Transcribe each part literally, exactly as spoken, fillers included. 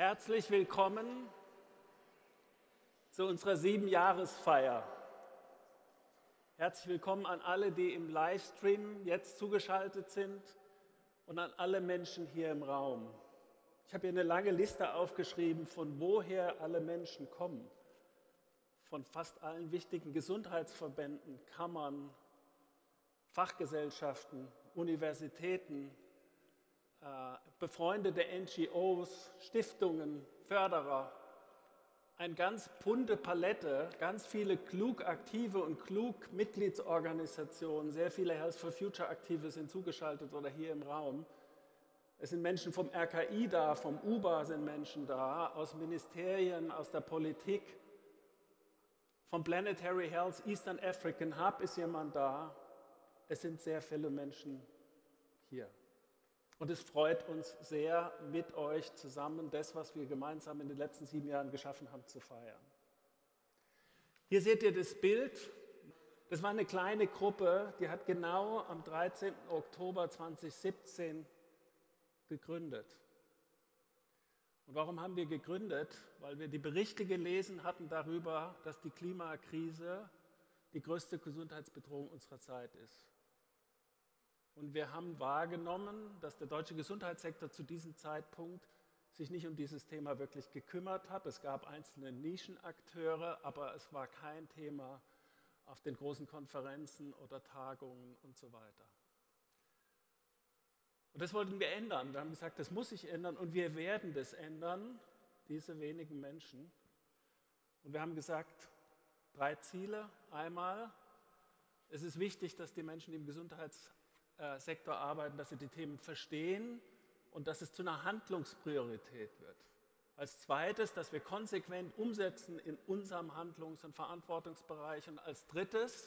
Herzlich willkommen zu unserer Siebenjahresfeier. Herzlich willkommen an alle, die im Livestream jetzt zugeschaltet sind und an alle Menschen hier im Raum. Ich habe hier eine lange Liste aufgeschrieben, von woher alle Menschen kommen. Von fast allen wichtigen Gesundheitsverbänden, Kammern, Fachgesellschaften, Universitäten, äh, befreundete N G Os, Stiftungen, Förderer. Eine ganz bunte Palette, ganz viele klug Aktive und klug Mitgliedsorganisationen, sehr viele Health for Future Aktive sind zugeschaltet oder hier im Raum. Es sind Menschen vom R K I da, vom U B A sind Menschen da, aus Ministerien, aus der Politik, vom Planetary Health Eastern African Hub ist jemand da. Es sind sehr viele Menschen hier. Und es freut uns sehr, mit euch zusammen das, was wir gemeinsam in den letzten sieben Jahren geschaffen haben, zu feiern. Hier seht ihr das Bild. Das war eine kleine Gruppe, die hat genau am dreizehnten Oktober zweitausendsiebzehn gegründet. Und warum haben wir gegründet? Weil wir die Berichte gelesen hatten darüber, dass die Klimakrise die größte Gesundheitsbedrohung unserer Zeit ist. Und wir haben wahrgenommen, dass der deutsche Gesundheitssektor zu diesem Zeitpunkt sich nicht um dieses Thema wirklich gekümmert hat. Es gab einzelne Nischenakteure, aber es war kein Thema auf den großen Konferenzen oder Tagungen und so weiter. Und das wollten wir ändern. Wir haben gesagt, das muss sich ändern und wir werden das ändern, diese wenigen Menschen. Und wir haben gesagt, drei Ziele. Einmal, es ist wichtig, dass die Menschen im Gesundheitssektor arbeiten, dass sie die Themen verstehen und dass es zu einer Handlungspriorität wird. Als zweites, dass wir konsequent umsetzen in unserem Handlungs- und Verantwortungsbereich. Und als drittes,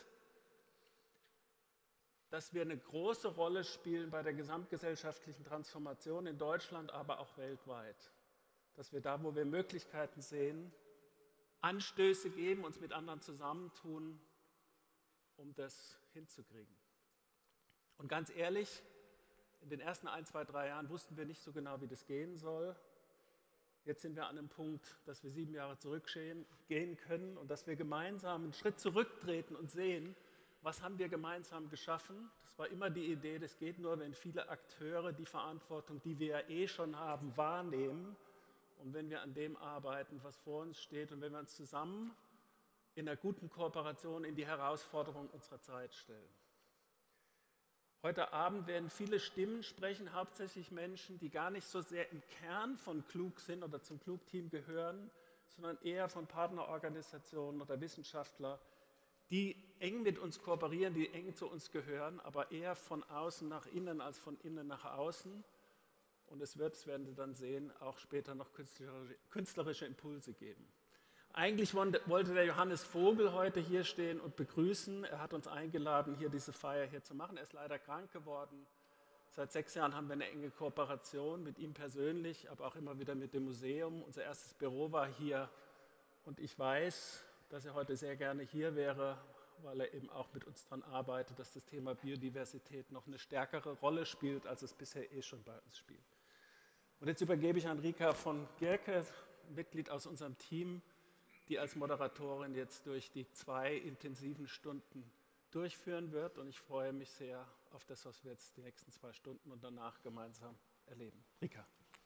dass wir eine große Rolle spielen bei der gesamtgesellschaftlichen Transformation in Deutschland, aber auch weltweit. Dass wir da, wo wir Möglichkeiten sehen, Anstöße geben, uns mit anderen zusammentun, um das hinzukriegen. Und ganz ehrlich, in den ersten ein, zwei, drei Jahren wussten wir nicht so genau, wie das gehen soll. Jetzt sind wir an einem Punkt, dass wir sieben Jahre zurückgehen können und dass wir gemeinsam einen Schritt zurücktreten und sehen, was haben wir gemeinsam geschaffen? Das war immer die Idee, das geht nur, wenn viele Akteure die Verantwortung, die wir ja eh schon haben, wahrnehmen und wenn wir an dem arbeiten, was vor uns steht und wenn wir uns zusammen in einer guten Kooperation in die Herausforderungen unserer Zeit stellen. Heute Abend werden viele Stimmen sprechen, hauptsächlich Menschen, die gar nicht so sehr im Kern von Klug sind oder zum Klug-Team gehören, sondern eher von Partnerorganisationen oder Wissenschaftlern, die eng mit uns kooperieren, die eng zu uns gehören, aber eher von außen nach innen als von innen nach außen. Und es wird, das werden Sie dann sehen, auch später noch künstlerische, künstlerische Impulse geben. Eigentlich wollte der Johannes Vogel heute hier stehen und begrüßen. Er hat uns eingeladen, hier diese Feier hier zu machen. Er ist leider krank geworden. Seit sechs Jahren haben wir eine enge Kooperation mit ihm persönlich, aber auch immer wieder mit dem Museum. Unser erstes Büro war hier und ich weiß, dass er heute sehr gerne hier wäre, weil er eben auch mit uns daran arbeitet, dass das Thema Biodiversität noch eine stärkere Rolle spielt, als es bisher eh schon bei uns spielt. Und jetzt übergebe ich an Rika von Gierke, Mitglied aus unserem Team, die als Moderatorin jetzt durch die zwei intensiven Stunden durchführen wird. Und ich freue mich sehr auf das, was wir jetzt die nächsten zwei Stunden und danach gemeinsam erleben. Rika.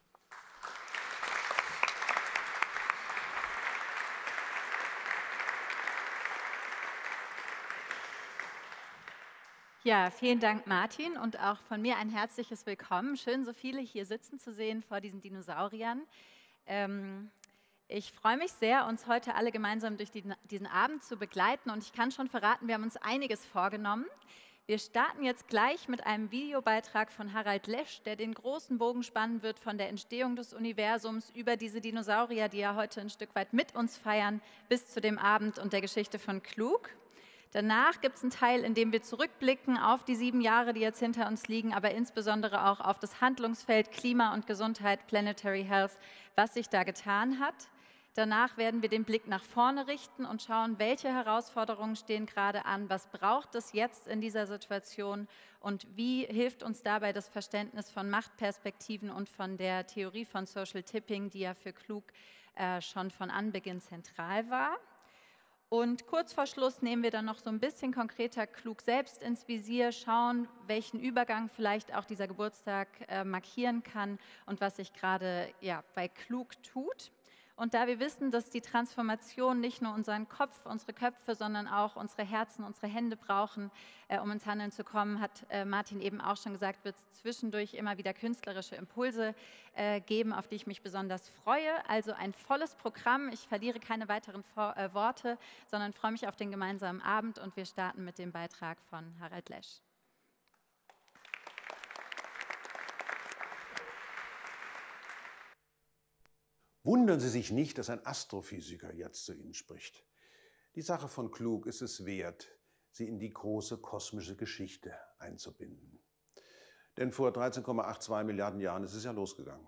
Ja, vielen Dank, Martin, und auch von mir ein herzliches Willkommen. Schön, so viele hier sitzen zu sehen vor diesen Dinosauriern. Ähm, ich freue mich sehr, uns heute alle gemeinsam durch die, diesen Abend zu begleiten und ich kann schon verraten, wir haben uns einiges vorgenommen. Wir starten jetzt gleich mit einem Videobeitrag von Harald Lesch, der den großen Bogen spannen wird von der Entstehung des Universums über diese Dinosaurier, die ja heute ein Stück weit mit uns feiern, bis zu dem Abend und der Geschichte von Klug. Danach gibt es einen Teil, in dem wir zurückblicken auf die sieben Jahre, die jetzt hinter uns liegen, aber insbesondere auch auf das Handlungsfeld Klima und Gesundheit, Planetary Health, was sich da getan hat. Danach werden wir den Blick nach vorne richten und schauen, welche Herausforderungen stehen gerade an, was braucht es jetzt in dieser Situation und wie hilft uns dabei das Verständnis von Machtperspektiven und von der Theorie von Social Tipping, die ja für Klug äh, schon von Anbeginn zentral war. Und kurz vor Schluss nehmen wir dann noch so ein bisschen konkreter Klug selbst ins Visier, schauen, welchen Übergang vielleicht auch dieser Geburtstag äh, markieren kann und was sich gerade ja, bei Klug tut. Und da wir wissen, dass die Transformation nicht nur unseren Kopf, unsere Köpfe, sondern auch unsere Herzen, unsere Hände brauchen, äh, um ins Handeln zu kommen, hat äh, Martin eben auch schon gesagt, wird es zwischendurch immer wieder künstlerische Impulse äh, geben, auf die ich mich besonders freue. Also ein volles Programm. Ich verliere keine weiteren Vor äh, Worte, sondern freue mich auf den gemeinsamen Abend und wir starten mit dem Beitrag von Harald Lesch. Wundern Sie sich nicht, dass ein Astrophysiker jetzt zu Ihnen spricht. Die Sache von Klug ist es wert, sie in die große kosmische Geschichte einzubinden. Denn vor dreizehn Komma zweiundachtzig Milliarden Jahren ist es ja losgegangen.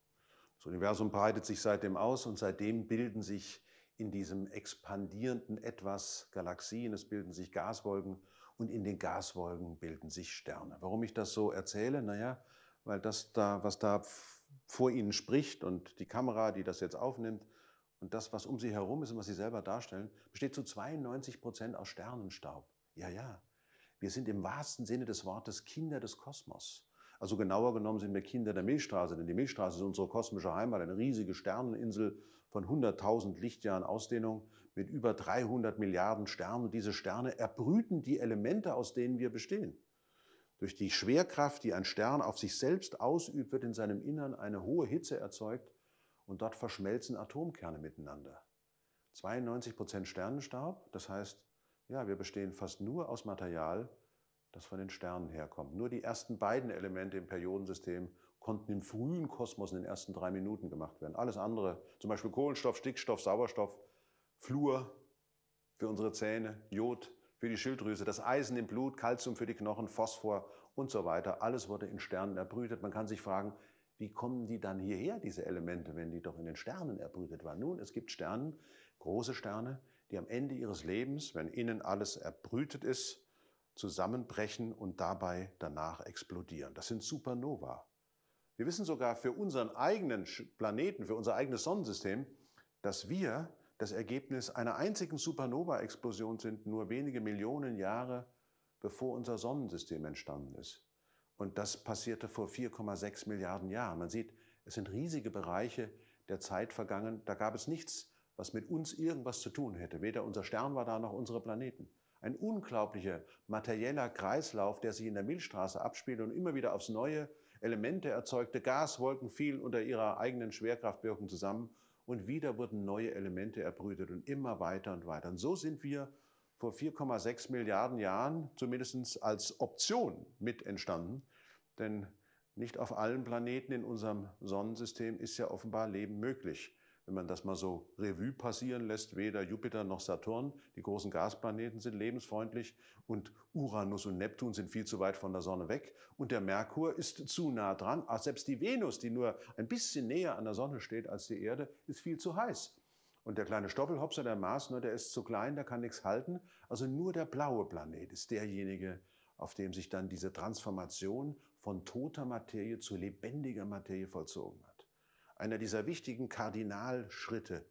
Das Universum breitet sich seitdem aus und seitdem bilden sich in diesem expandierenden Etwas Galaxien, es bilden sich Gaswolken und in den Gaswolken bilden sich Sterne. Warum ich das so erzähle? Naja, weil das da, was da vor Ihnen spricht und die Kamera, die das jetzt aufnimmt und das, was um Sie herum ist und was Sie selber darstellen, besteht zu zweiundneunzig Prozent aus Sternenstaub. Ja, ja, wir sind im wahrsten Sinne des Wortes Kinder des Kosmos. Also genauer genommen sind wir Kinder der Milchstraße, denn die Milchstraße ist unsere kosmische Heimat, eine riesige Sterneninsel von hunderttausend Lichtjahren Ausdehnung mit über dreihundert Milliarden Sternen. Und diese Sterne erbrüten die Elemente, aus denen wir bestehen. Durch die Schwerkraft, die ein Stern auf sich selbst ausübt, wird in seinem Innern eine hohe Hitze erzeugt und dort verschmelzen Atomkerne miteinander. zweiundneunzig Prozent Sternenstaub, das heißt, ja, wir bestehen fast nur aus Material, das von den Sternen herkommt. Nur die ersten beiden Elemente im Periodensystem konnten im frühen Kosmos in den ersten drei Minuten gemacht werden. Alles andere, zum Beispiel Kohlenstoff, Stickstoff, Sauerstoff, Fluor für unsere Zähne, Jod für die Schilddrüse, das Eisen im Blut, Calcium für die Knochen, Phosphor und so weiter. Alles wurde in Sternen erbrütet. Man kann sich fragen, wie kommen die dann hierher, diese Elemente, wenn die doch in den Sternen erbrütet waren? Nun, es gibt Sterne, große Sterne, die am Ende ihres Lebens, wenn innen alles erbrütet ist, zusammenbrechen und dabei danach explodieren. Das sind Supernova. Wir wissen sogar für unseren eigenen Planeten, für unser eigenes Sonnensystem, dass wir das Ergebnis einer einzigen Supernova-Explosion sind, nur wenige Millionen Jahre bevor unser Sonnensystem entstanden ist. Und das passierte vor vier Komma sechs Milliarden Jahren. Man sieht, es sind riesige Bereiche der Zeit vergangen. Da gab es nichts, was mit uns irgendwas zu tun hätte. Weder unser Stern war da, noch unsere Planeten. Ein unglaublicher materieller Kreislauf, der sich in der Milchstraße abspielt und immer wieder aufs Neue Elemente erzeugte. Gaswolken fielen unter ihrer eigenen Schwerkraftwirkung zusammen und wieder wurden neue Elemente erbrütet und immer weiter und weiter. Und so sind wir vor vier Komma sechs Milliarden Jahren zumindest als Option mit entstanden. Denn nicht auf allen Planeten in unserem Sonnensystem ist ja offenbar Leben möglich. Wenn man das mal so Revue passieren lässt, weder Jupiter noch Saturn, die großen Gasplaneten, sind lebensfreundlich und Uranus und Neptun sind viel zu weit von der Sonne weg und der Merkur ist zu nah dran. Ach, selbst die Venus, die nur ein bisschen näher an der Sonne steht als die Erde, ist viel zu heiß. Und der kleine Stoppelhopser, der Mars, ne, der ist zu klein, der kann nichts halten. Also nur der blaue Planet ist derjenige, auf dem sich dann diese Transformation von toter Materie zu lebendiger Materie vollzogen hat. Einer dieser wichtigen Kardinalschritte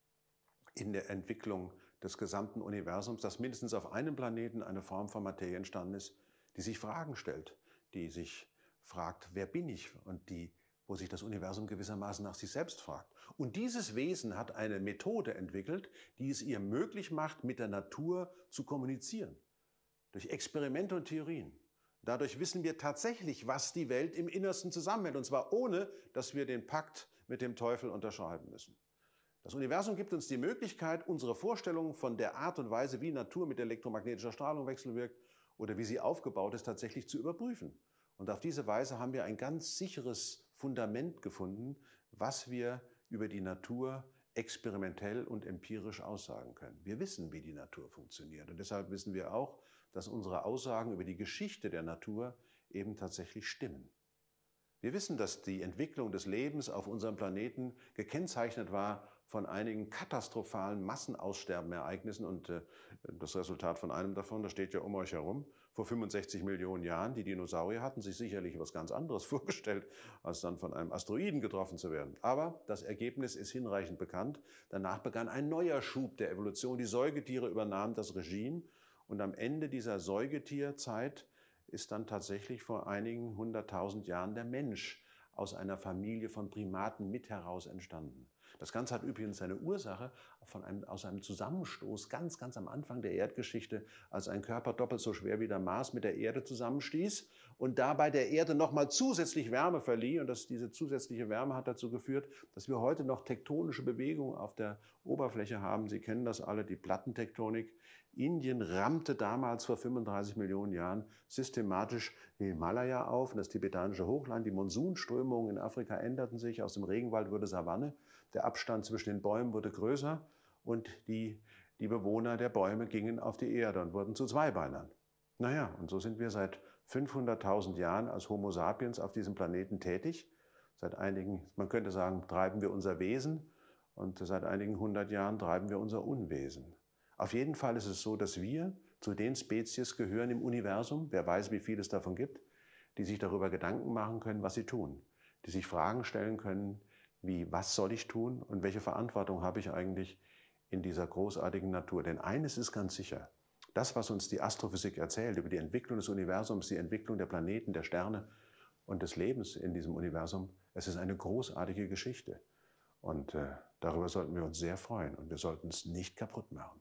in der Entwicklung des gesamten Universums, dass mindestens auf einem Planeten eine Form von Materie entstanden ist, die sich Fragen stellt, die sich fragt, wer bin ich? Und die, wo sich das Universum gewissermaßen nach sich selbst fragt. Und dieses Wesen hat eine Methode entwickelt, die es ihr möglich macht, mit der Natur zu kommunizieren. Durch Experimente und Theorien. Dadurch wissen wir tatsächlich, was die Welt im Innersten zusammenhält. Und zwar ohne, dass wir den Pakt mit dem Teufel unterschreiben müssen. Das Universum gibt uns die Möglichkeit, unsere Vorstellungen von der Art und Weise, wie Natur mit elektromagnetischer Strahlung wechselwirkt oder wie sie aufgebaut ist, tatsächlich zu überprüfen. Und auf diese Weise haben wir ein ganz sicheres Fundament gefunden, was wir über die Natur experimentell und empirisch aussagen können. Wir wissen, wie die Natur funktioniert. Und deshalb wissen wir auch, dass unsere Aussagen über die Geschichte der Natur eben tatsächlich stimmen. Wir wissen, dass die Entwicklung des Lebens auf unserem Planeten gekennzeichnet war von einigen katastrophalen Massenaussterbenereignissen und äh, das Resultat von einem davon, das steht ja um euch herum, vor fünfundsechzig Millionen Jahren. Die Dinosaurier hatten sich sicherlich etwas ganz anderes vorgestellt, als dann von einem Asteroiden getroffen zu werden. Aber das Ergebnis ist hinreichend bekannt. Danach begann ein neuer Schub der Evolution. Die Säugetiere übernahmen das Regime und am Ende dieser Säugetierzeit ist dann tatsächlich vor einigen hunderttausend Jahren der Mensch aus einer Familie von Primaten mit heraus entstanden. Das Ganze hat übrigens seine Ursache von einem, aus einem Zusammenstoß ganz, ganz am Anfang der Erdgeschichte, als ein Körper doppelt so schwer wie der Mars mit der Erde zusammenstieß und dabei der Erde nochmal zusätzlich Wärme verlieh. Und das, diese zusätzliche Wärme hat dazu geführt, dass wir heute noch tektonische Bewegungen auf der Oberfläche haben. Sie kennen das alle, die Plattentektonik. Indien rammte damals vor fünfunddreißig Millionen Jahren systematisch den Himalaya auf und das tibetanische Hochland. Die Monsunströmungen in Afrika änderten sich, aus dem Regenwald wurde Savanne. Der Abstand zwischen den Bäumen wurde größer und die, die Bewohner der Bäume gingen auf die Erde und wurden zu Zweibeinern. Naja, und so sind wir seit fünfhunderttausend Jahren als Homo sapiens auf diesem Planeten tätig. Seit einigen, man könnte sagen, treiben wir unser Wesen und seit einigen hundert Jahren treiben wir unser Unwesen. Auf jeden Fall ist es so, dass wir zu den Spezies gehören im Universum, wer weiß, wie viel es davon gibt, die sich darüber Gedanken machen können, was sie tun, die sich Fragen stellen können, wie, was soll ich tun und welche Verantwortung habe ich eigentlich in dieser großartigen Natur. Denn eines ist ganz sicher, das, was uns die Astrophysik erzählt über die Entwicklung des Universums, die Entwicklung der Planeten, der Sterne und des Lebens in diesem Universum, es ist eine großartige Geschichte. Und äh, darüber sollten wir uns sehr freuen und wir sollten es nicht kaputt machen.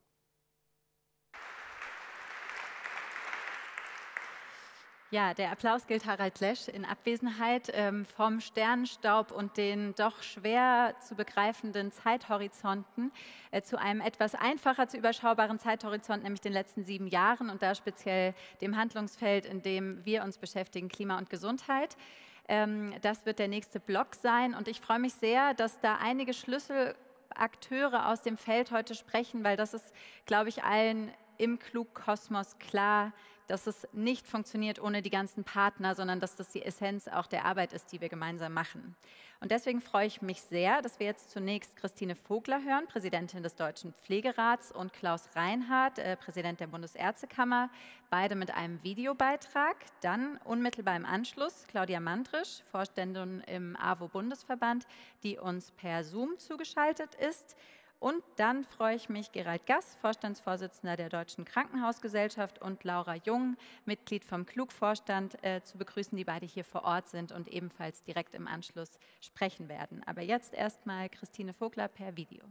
Ja, der Applaus gilt Harald Lesch in Abwesenheit. Ähm, vom Sternenstaub und den doch schwer zu begreifenden Zeithorizonten äh, zu einem etwas einfacher zu überschaubaren Zeithorizont, nämlich den letzten sieben Jahren und da speziell dem Handlungsfeld, in dem wir uns beschäftigen, Klima und Gesundheit. Ähm, das wird der nächste Block sein und ich freue mich sehr, dass da einige Schlüsselakteure aus dem Feld heute sprechen, weil das ist, glaube ich, allen im Klug-Kosmos klar, dass es nicht funktioniert ohne die ganzen Partner, sondern dass das die Essenz auch der Arbeit ist, die wir gemeinsam machen. Und deswegen freue ich mich sehr, dass wir jetzt zunächst Christine Vogler hören, Präsidentin des Deutschen Pflegerats, und Klaus Reinhardt, äh, Präsident der Bundesärztekammer, beide mit einem Videobeitrag. Dann unmittelbar im Anschluss Claudia Mandrisch, Vorständin im A W O-Bundesverband, die uns per Zoom zugeschaltet ist. Und dann freue ich mich, Gerald Gass, Vorstandsvorsitzender der Deutschen Krankenhausgesellschaft, und Laura Jung, Mitglied vom Klug-Vorstand, äh, zu begrüßen, die beide hier vor Ort sind und ebenfalls direkt im Anschluss sprechen werden. Aber jetzt erstmal Christine Vogler per Video.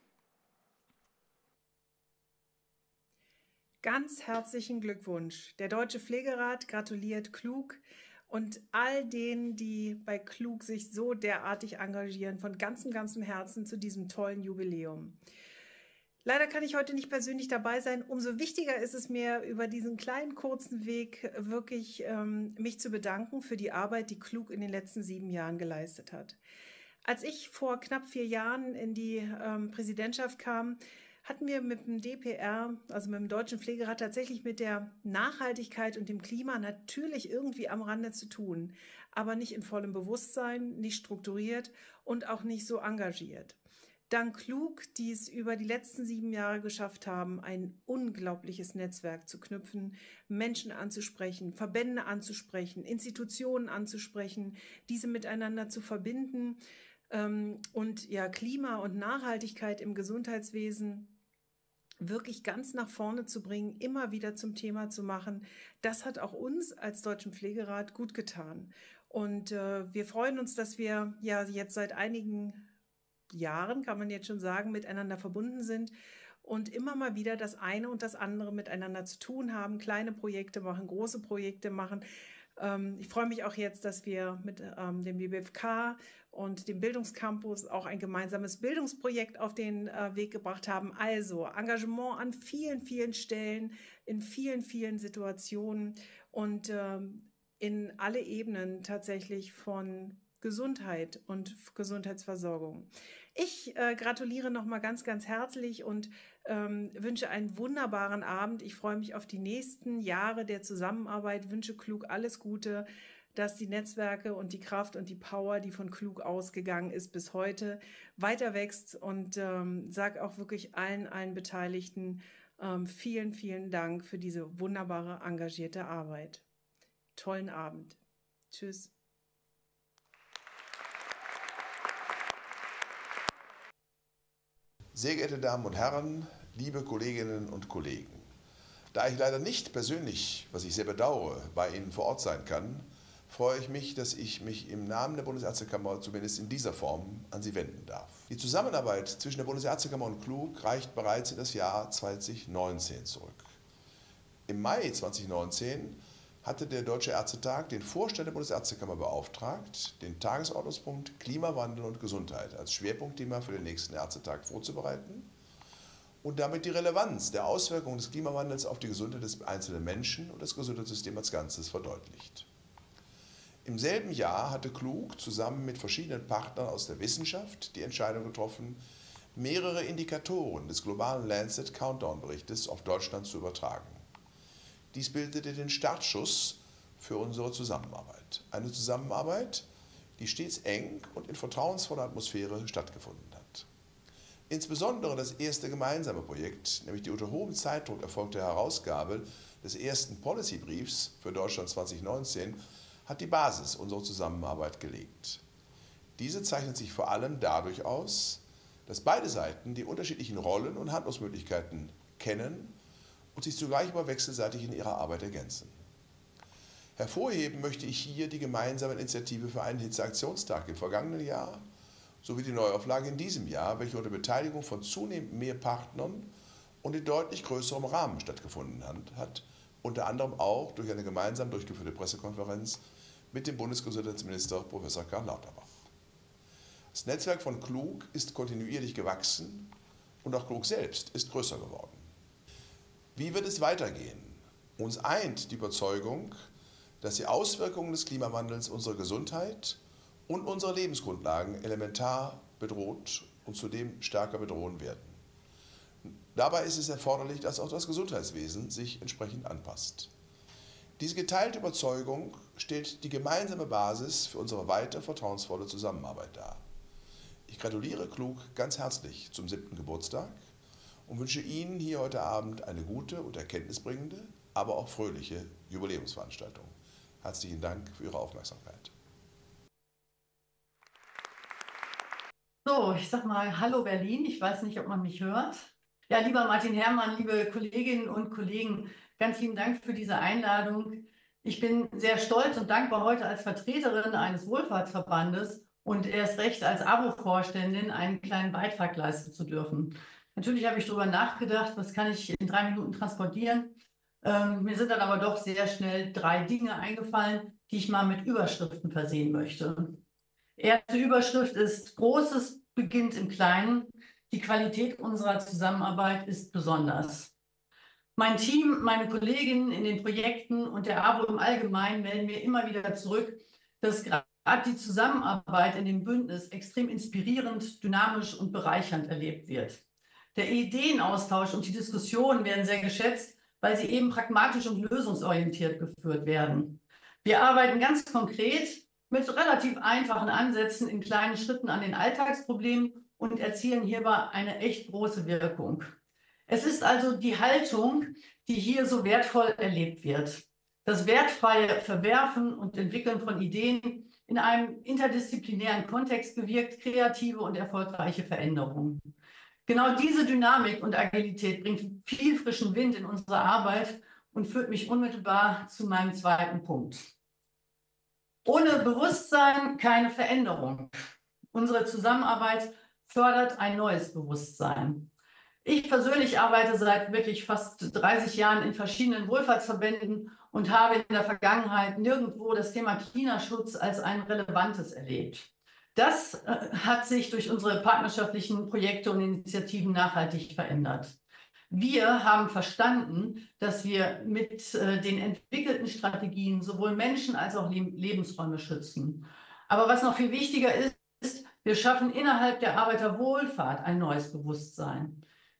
Ganz herzlichen Glückwunsch. Der Deutsche Pflegerat gratuliert Klug und all denen, die bei Klug sich so derartig engagieren, von ganzem, ganzem Herzen zu diesem tollen Jubiläum. Leider kann ich heute nicht persönlich dabei sein. Umso wichtiger ist es mir, über diesen kleinen, kurzen Weg wirklich ähm, mich zu bedanken für die Arbeit, die Klug in den letzten sieben Jahren geleistet hat. Als ich vor knapp vier Jahren in die ähm, Präsidentschaft kam, hatten wir mit dem D P R, also mit dem Deutschen Pflegerat, tatsächlich mit der Nachhaltigkeit und dem Klima natürlich irgendwie am Rande zu tun, aber nicht in vollem Bewusstsein, nicht strukturiert und auch nicht so engagiert. Dank Klug, die es über die letzten sieben Jahre geschafft haben, ein unglaubliches Netzwerk zu knüpfen, Menschen anzusprechen, Verbände anzusprechen, Institutionen anzusprechen, diese miteinander zu verbinden ähm, und ja, Klima und Nachhaltigkeit im Gesundheitswesen wirklich ganz nach vorne zu bringen, immer wieder zum Thema zu machen. Das hat auch uns als Deutschen Pflegerat gut getan. Und äh, wir freuen uns, dass wir ja jetzt seit einigen Jahren, kann man jetzt schon sagen, miteinander verbunden sind und immer mal wieder das eine und das andere miteinander zu tun haben, kleine Projekte machen, große Projekte machen. Ähm, ich freue mich auch jetzt, dass wir mit ähm, dem B B F K und dem Bildungscampus auch ein gemeinsames Bildungsprojekt auf den äh, Weg gebracht haben. Also Engagement an vielen, vielen Stellen, in vielen, vielen Situationen und ähm, in alle Ebenen tatsächlich von Gesundheit und Gesundheitsversorgung. Ich äh, gratuliere nochmal ganz, ganz herzlich und ähm, wünsche einen wunderbaren Abend. Ich freue mich auf die nächsten Jahre der Zusammenarbeit, wünsche Klug alles Gute. dass die Netzwerke und die Kraft und die Power, die von Klug ausgegangen ist, bis heute weiter wächst. Und ähm, sage auch wirklich allen, allen Beteiligten ähm, vielen, vielen Dank für diese wunderbare, engagierte Arbeit. Tollen Abend. Tschüss. Sehr geehrte Damen und Herren, liebe Kolleginnen und Kollegen, da ich leider nicht persönlich, was ich sehr bedauere, bei Ihnen vor Ort sein kann, freue ich mich, dass ich mich im Namen der Bundesärztekammer zumindest in dieser Form an Sie wenden darf. Die Zusammenarbeit zwischen der Bundesärztekammer und Klug reicht bereits in das Jahr zweitausendneunzehn zurück. Im Mai zweitausendneunzehn hatte der Deutsche Ärztetag den Vorstand der Bundesärztekammer beauftragt, den Tagesordnungspunkt Klimawandel und Gesundheit als Schwerpunktthema für den nächsten Ärztetag vorzubereiten und damit die Relevanz der Auswirkungen des Klimawandels auf die Gesundheit des einzelnen Menschen und das Gesundheitssystem als Ganzes verdeutlicht. Im selben Jahr hatte Klug zusammen mit verschiedenen Partnern aus der Wissenschaft die Entscheidung getroffen, mehrere Indikatoren des globalen Lancet Countdown-Berichtes auf Deutschland zu übertragen. Dies bildete den Startschuss für unsere Zusammenarbeit. Eine Zusammenarbeit, die stets eng und in vertrauensvoller Atmosphäre stattgefunden hat. Insbesondere das erste gemeinsame Projekt, nämlich die unter hohem Zeitdruck erfolgte Herausgabe des ersten Policy-Briefs für Deutschland zweitausendneunzehn, hat die Basis unserer Zusammenarbeit gelegt. Diese zeichnet sich vor allem dadurch aus, dass beide Seiten die unterschiedlichen Rollen und Handlungsmöglichkeiten kennen und sich zugleich aber wechselseitig in ihrer Arbeit ergänzen. Hervorheben möchte ich hier die gemeinsame Initiative für einen Hitzeaktionstag im vergangenen Jahr sowie die Neuauflage in diesem Jahr, welche unter Beteiligung von zunehmend mehr Partnern und in deutlich größerem Rahmen stattgefunden hat, unter anderem auch durch eine gemeinsam durchgeführte Pressekonferenz mit dem Bundesgesundheitsminister Professor Karl Lauterbach. Das Netzwerk von Klug ist kontinuierlich gewachsen und auch Klug selbst ist größer geworden. Wie wird es weitergehen? Uns eint die Überzeugung, dass die Auswirkungen des Klimawandels unsere Gesundheit und unsere Lebensgrundlagen elementar bedroht und zudem stärker bedrohen werden. Dabei ist es erforderlich, dass auch das Gesundheitswesen sich entsprechend anpasst. Diese geteilte Überzeugung stellt die gemeinsame Basis für unsere weite, vertrauensvolle Zusammenarbeit dar. Ich gratuliere Klug ganz herzlich zum siebten Geburtstag und wünsche Ihnen hier heute Abend eine gute und erkenntnisbringende, aber auch fröhliche Jubiläumsveranstaltung. Herzlichen Dank für Ihre Aufmerksamkeit. So, ich sag mal Hallo Berlin. Ich weiß nicht, ob man mich hört. Ja, lieber Martin Herrmann, liebe Kolleginnen und Kollegen, ganz lieben Dank für diese Einladung. Ich bin sehr stolz und dankbar, heute als Vertreterin eines Wohlfahrtsverbandes und erst recht als A B O-Vorständin einen kleinen Beitrag leisten zu dürfen. Natürlich habe ich darüber nachgedacht, was kann ich in drei Minuten transportieren. Ähm, mir sind dann aber doch sehr schnell drei Dinge eingefallen, die ich mal mit Überschriften versehen möchte. Erste Überschrift ist: Großes beginnt im Kleinen. Die Qualität unserer Zusammenarbeit ist besonders. Mein Team, meine Kolleginnen in den Projekten und der A B O im Allgemeinen melden mir immer wieder zurück, dass gerade die Zusammenarbeit in dem Bündnis extrem inspirierend, dynamisch und bereichernd erlebt wird. Der Ideenaustausch und die Diskussionen werden sehr geschätzt, weil sie eben pragmatisch und lösungsorientiert geführt werden. Wir arbeiten ganz konkret mit relativ einfachen Ansätzen in kleinen Schritten an den Alltagsproblemen und erzielen hierbei eine echt große Wirkung. Es ist also die Haltung, die hier so wertvoll erlebt wird. Das wertfreie Verwerfen und Entwickeln von Ideen in einem interdisziplinären Kontext bewirkt kreative und erfolgreiche Veränderungen. Genau diese Dynamik und Agilität bringt viel frischen Wind in unsere Arbeit und führt mich unmittelbar zu meinem zweiten Punkt. Ohne Bewusstsein keine Veränderung. Unsere Zusammenarbeit fördert ein neues Bewusstsein. Ich persönlich arbeite seit wirklich fast dreißig Jahren in verschiedenen Wohlfahrtsverbänden und habe in der Vergangenheit nirgendwo das Thema Klimaschutz als ein relevantes erlebt. Das äh, hat sich durch unsere partnerschaftlichen Projekte und Initiativen nachhaltig verändert. Wir haben verstanden, dass wir mit äh, den entwickelten Strategien sowohl Menschen als auch Le- Lebensräume schützen. Aber was noch viel wichtiger ist, ist, wir schaffen innerhalb der Arbeiterwohlfahrt ein neues Bewusstsein.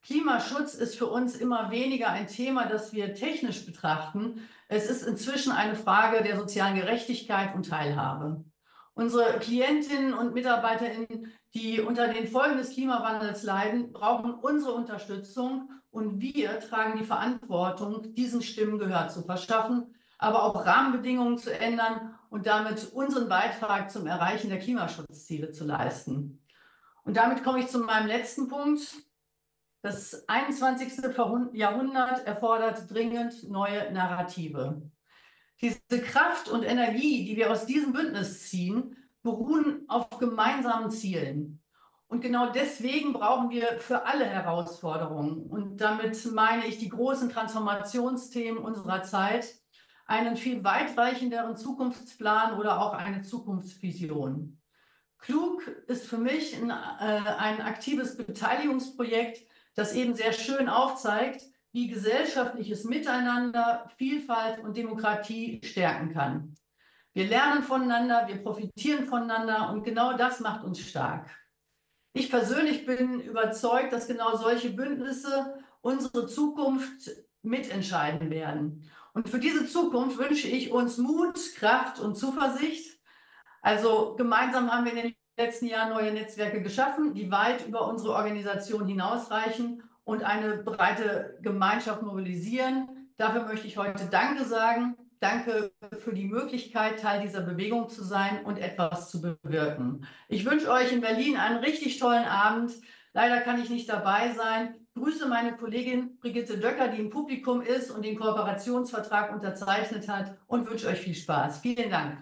Klimaschutz ist für uns immer weniger ein Thema, das wir technisch betrachten. Es ist inzwischen eine Frage der sozialen Gerechtigkeit und Teilhabe. Unsere Klientinnen und MitarbeiterInnen, die unter den Folgen des Klimawandels leiden, brauchen unsere Unterstützung und wir tragen die Verantwortung, diesen Stimmen Gehör zu verschaffen, aber auch Rahmenbedingungen zu ändern und damit unseren Beitrag zum Erreichen der Klimaschutzziele zu leisten. Und damit komme ich zu meinem letzten Punkt. Das einundzwanzigste Jahrhundert erfordert dringend neue Narrative. Diese Kraft und Energie, die wir aus diesem Bündnis ziehen, beruhen auf gemeinsamen Zielen. Und genau deswegen brauchen wir für alle Herausforderungen, und damit meine ich die großen Transformationsthemen unserer Zeit, einen viel weitreichenderen Zukunftsplan oder auch eine Zukunftsvision. Klug ist für mich ein, äh, ein aktives Beteiligungsprojekt, das eben sehr schön aufzeigt, wie gesellschaftliches Miteinander Vielfalt und Demokratie stärken kann. Wir lernen voneinander, wir profitieren voneinander und genau das macht uns stark. Ich persönlich bin überzeugt, dass genau solche Bündnisse unsere Zukunft mitentscheiden werden. Und für diese Zukunft wünsche ich uns Mut, Kraft und Zuversicht. Also gemeinsam haben wir in den letzten Jahren neue Netzwerke geschaffen, die weit über unsere Organisation hinausreichen und eine breite Gemeinschaft mobilisieren. Dafür möchte ich heute Danke sagen. Danke für die Möglichkeit, Teil dieser Bewegung zu sein und etwas zu bewirken. Ich wünsche euch in Berlin einen richtig tollen Abend. Leider kann ich nicht dabei sein. Ich grüße meine Kollegin Brigitte Döcker, die im Publikum ist und den Kooperationsvertrag unterzeichnet hat, und wünsche euch viel Spaß. Vielen Dank.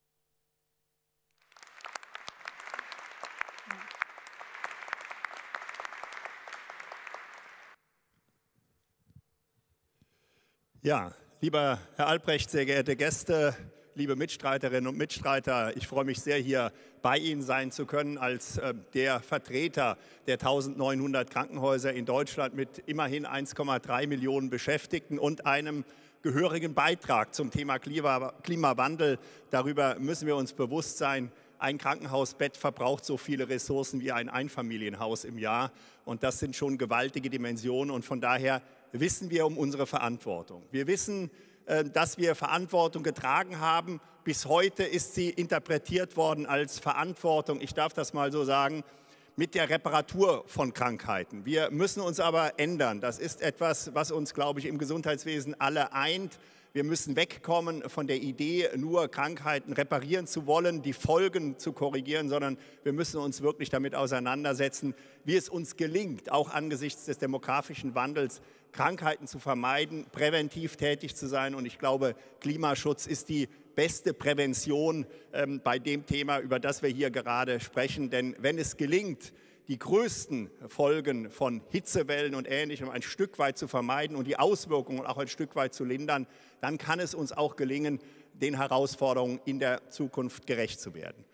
Ja, lieber Herr Albrecht, sehr geehrte Gäste, liebe Mitstreiterinnen und Mitstreiter, ich freue mich sehr, hier bei Ihnen sein zu können als äh, der Vertreter der eintausendneunhundert Krankenhäuser in Deutschland mit immerhin eins Komma drei Millionen Beschäftigten und einem gehörigen Beitrag zum Thema Klima, Klimawandel. Darüber müssen wir uns bewusst sein. Ein Krankenhausbett verbraucht so viele Ressourcen wie ein Einfamilienhaus im Jahr. Und das sind schon gewaltige Dimensionen. Und von daher wissen wir um unsere Verantwortung. Wir wissen, dass wir Verantwortung getragen haben. Bis heute ist sie interpretiert worden als Verantwortung, ich darf das mal so sagen, mit der Reparatur von Krankheiten. Wir müssen uns aber ändern. Das ist etwas, was uns, glaube ich, im Gesundheitswesen alle eint. Wir müssen wegkommen von der Idee, nur Krankheiten reparieren zu wollen, die Folgen zu korrigieren, sondern wir müssen uns wirklich damit auseinandersetzen, wie es uns gelingt, auch angesichts des demografischen Wandels, Krankheiten zu vermeiden, präventiv tätig zu sein. Und ich glaube, Klimaschutz ist die beste Prävention ähm, bei dem Thema, über das wir hier gerade sprechen. Denn wenn es gelingt, die größten Folgen von Hitzewellen und Ähnlichem ein Stück weit zu vermeiden und die Auswirkungen auch ein Stück weit zu lindern, dann kann es uns auch gelingen, den Herausforderungen in der Zukunft gerecht zu werden.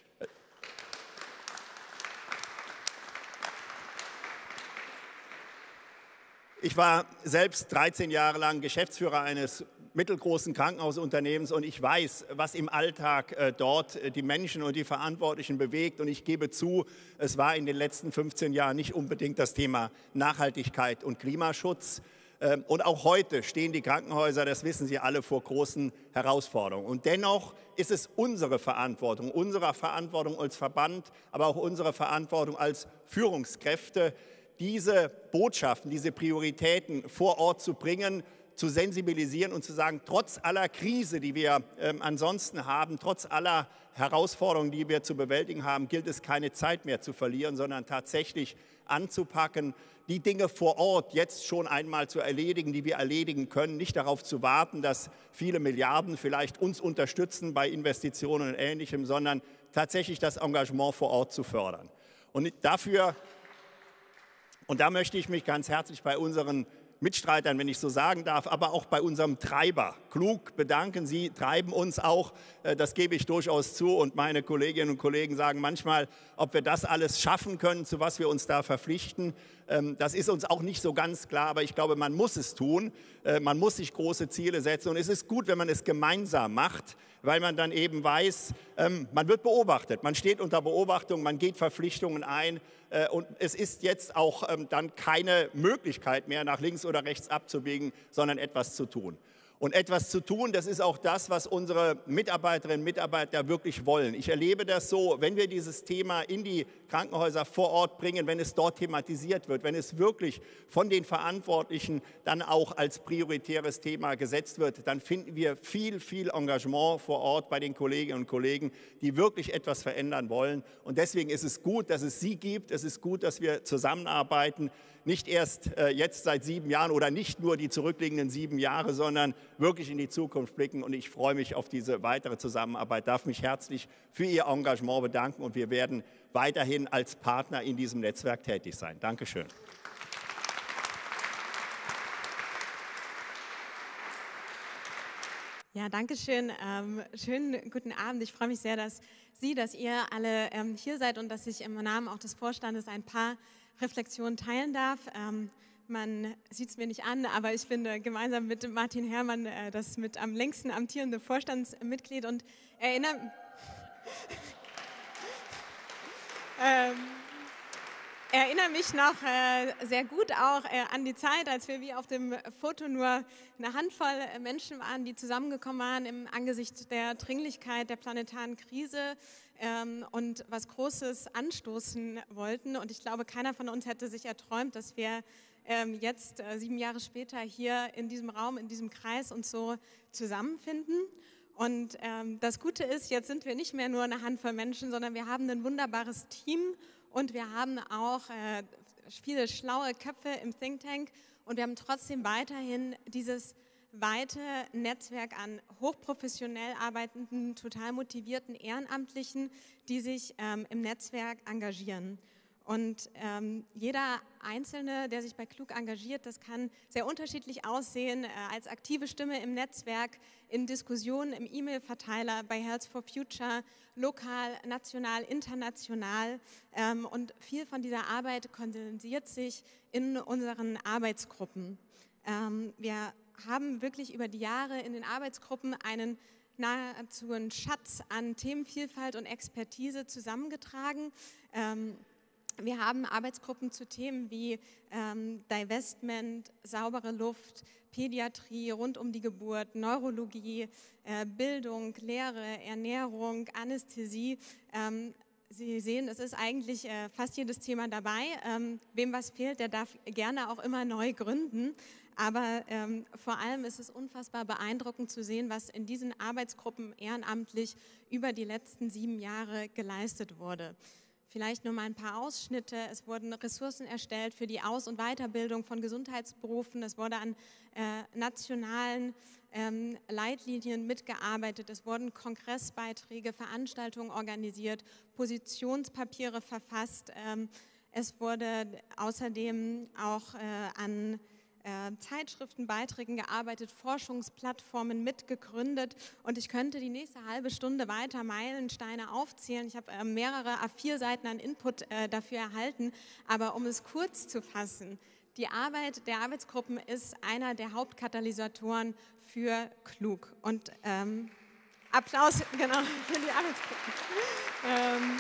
Ich war selbst dreizehn Jahre lang Geschäftsführer eines mittelgroßen Krankenhausunternehmens und ich weiß, was im Alltag äh, dort äh, die Menschen und die Verantwortlichen bewegt. Und ich gebe zu, es war in den letzten fünfzehn Jahren nicht unbedingt das Thema Nachhaltigkeit und Klimaschutz. Ähm, und auch heute stehen die Krankenhäuser, das wissen Sie alle, vor großen Herausforderungen. Und dennoch ist es unsere Verantwortung, unsere Verantwortung als Verband, aber auch unsere Verantwortung als Führungskräfte, diese Botschaften, diese Prioritäten vor Ort zu bringen, zu sensibilisieren und zu sagen, trotz aller Krise, die wir ähm, ansonsten haben, trotz aller Herausforderungen, die wir zu bewältigen haben, gilt es, keine Zeit mehr zu verlieren, sondern tatsächlich anzupacken, die Dinge vor Ort jetzt schon einmal zu erledigen, die wir erledigen können, nicht darauf zu warten, dass viele Milliarden vielleicht uns unterstützen bei Investitionen und Ähnlichem, sondern tatsächlich das Engagement vor Ort zu fördern. Und dafür Und da möchte ich mich ganz herzlich bei unseren Mitstreitern, wenn ich so sagen darf, aber auch bei unserem Treiber Klug bedanken. Sie treiben uns auch, das gebe ich durchaus zu. Und meine Kolleginnen und Kollegen sagen manchmal, ob wir das alles schaffen können, zu was wir uns da verpflichten. Das ist uns auch nicht so ganz klar, aber ich glaube, man muss es tun. Man muss sich große Ziele setzen. Und es ist gut, wenn man es gemeinsam macht, weil man dann eben weiß, ähm, man wird beobachtet, man steht unter Beobachtung, man geht Verpflichtungen ein äh, und es ist jetzt auch ähm, dann keine Möglichkeit mehr, nach links oder rechts abzubiegen, sondern etwas zu tun. Und etwas zu tun, das ist auch das, was unsere Mitarbeiterinnen und Mitarbeiter wirklich wollen. Ich erlebe das so, wenn wir dieses Thema in die Krankenhäuser vor Ort bringen, wenn es dort thematisiert wird, wenn es wirklich von den Verantwortlichen dann auch als prioritäres Thema gesetzt wird, dann finden wir viel, viel Engagement vor Ort bei den Kolleginnen und Kollegen, die wirklich etwas verändern wollen. Und deswegen ist es gut, dass es Sie gibt. Es ist gut, dass wir zusammenarbeiten. Nicht erst äh, jetzt seit sieben Jahren oder nicht nur die zurückliegenden sieben Jahre, sondern wirklich in die Zukunft blicken. Und ich freue mich auf diese weitere Zusammenarbeit, darf mich herzlich für Ihr Engagement bedanken und wir werden weiterhin als Partner in diesem Netzwerk tätig sein. Dankeschön. Ja, danke schön. Ähm, schönen guten Abend. Ich freue mich sehr, dass Sie, dass ihr alle ähm, hier seid und dass ich im Namen auch des Vorstandes ein paar Reflexionen teilen darf. Ähm, man sieht es mir nicht an, aber ich bin äh, gemeinsam mit Martin Herrmann äh, das mit am längsten amtierende Vorstandsmitglied und erinnere ähm, erinnere mich noch äh, sehr gut auch äh, an die Zeit, als wir wie auf dem Foto nur eine Handvoll äh, Menschen waren, die zusammengekommen waren im Angesicht der Dringlichkeit der planetaren Krise ähm, und was Großes anstoßen wollten. Und ich glaube, keiner von uns hätte sich erträumt, dass wir ähm, jetzt, äh, sieben Jahre später, hier in diesem Raum, in diesem Kreis uns so zusammenfinden. Und ähm, das Gute ist, jetzt sind wir nicht mehr nur eine Handvoll Menschen, sondern wir haben ein wunderbares Team. Und wir haben auch äh, viele schlaue Köpfe im Think Tank und wir haben trotzdem weiterhin dieses weite Netzwerk an hochprofessionell arbeitenden, total motivierten Ehrenamtlichen, die sich ähm, im Netzwerk engagieren. Und ähm, jeder Einzelne, der sich bei Klug engagiert, das kann sehr unterschiedlich aussehen, äh, als aktive Stimme im Netzwerk, in Diskussionen, im E-Mail-Verteiler, bei Health for Future, lokal, national, international. Ähm, und viel von dieser Arbeit kondensiert sich in unseren Arbeitsgruppen. Ähm, wir haben wirklich über die Jahre in den Arbeitsgruppen einen nahezu einen Schatz an Themenvielfalt und Expertise zusammengetragen. Ähm, Wir haben Arbeitsgruppen zu Themen wie ähm, Divestment, saubere Luft, Pädiatrie rund um die Geburt, Neurologie, äh, Bildung, Lehre, Ernährung, Anästhesie. Ähm, Sie sehen, es ist eigentlich äh, fast jedes Thema dabei. Ähm, wem was fehlt, der darf gerne auch immer neu gründen. Aber ähm, vor allem ist es unfassbar beeindruckend zu sehen, was in diesen Arbeitsgruppen ehrenamtlich über die letzten sieben Jahre geleistet wurde. Vielleicht nur mal ein paar Ausschnitte. Es wurden Ressourcen erstellt für die Aus- und Weiterbildung von Gesundheitsberufen. Es wurde an äh, nationalen ähm, Leitlinien mitgearbeitet. Es wurden Kongressbeiträge, Veranstaltungen organisiert, Positionspapiere verfasst. Ähm, es wurde außerdem auch äh, an Äh, Zeitschriftenbeiträgen gearbeitet, Forschungsplattformen mitgegründet und ich könnte die nächste halbe Stunde weiter Meilensteine aufzählen. Ich habe äh, mehrere A vier Seiten an Input äh, dafür erhalten, aber um es kurz zu fassen, die Arbeit der Arbeitsgruppen ist einer der Hauptkatalysatoren für Klug und ähm, Applaus genau für die Arbeitsgruppen. ähm,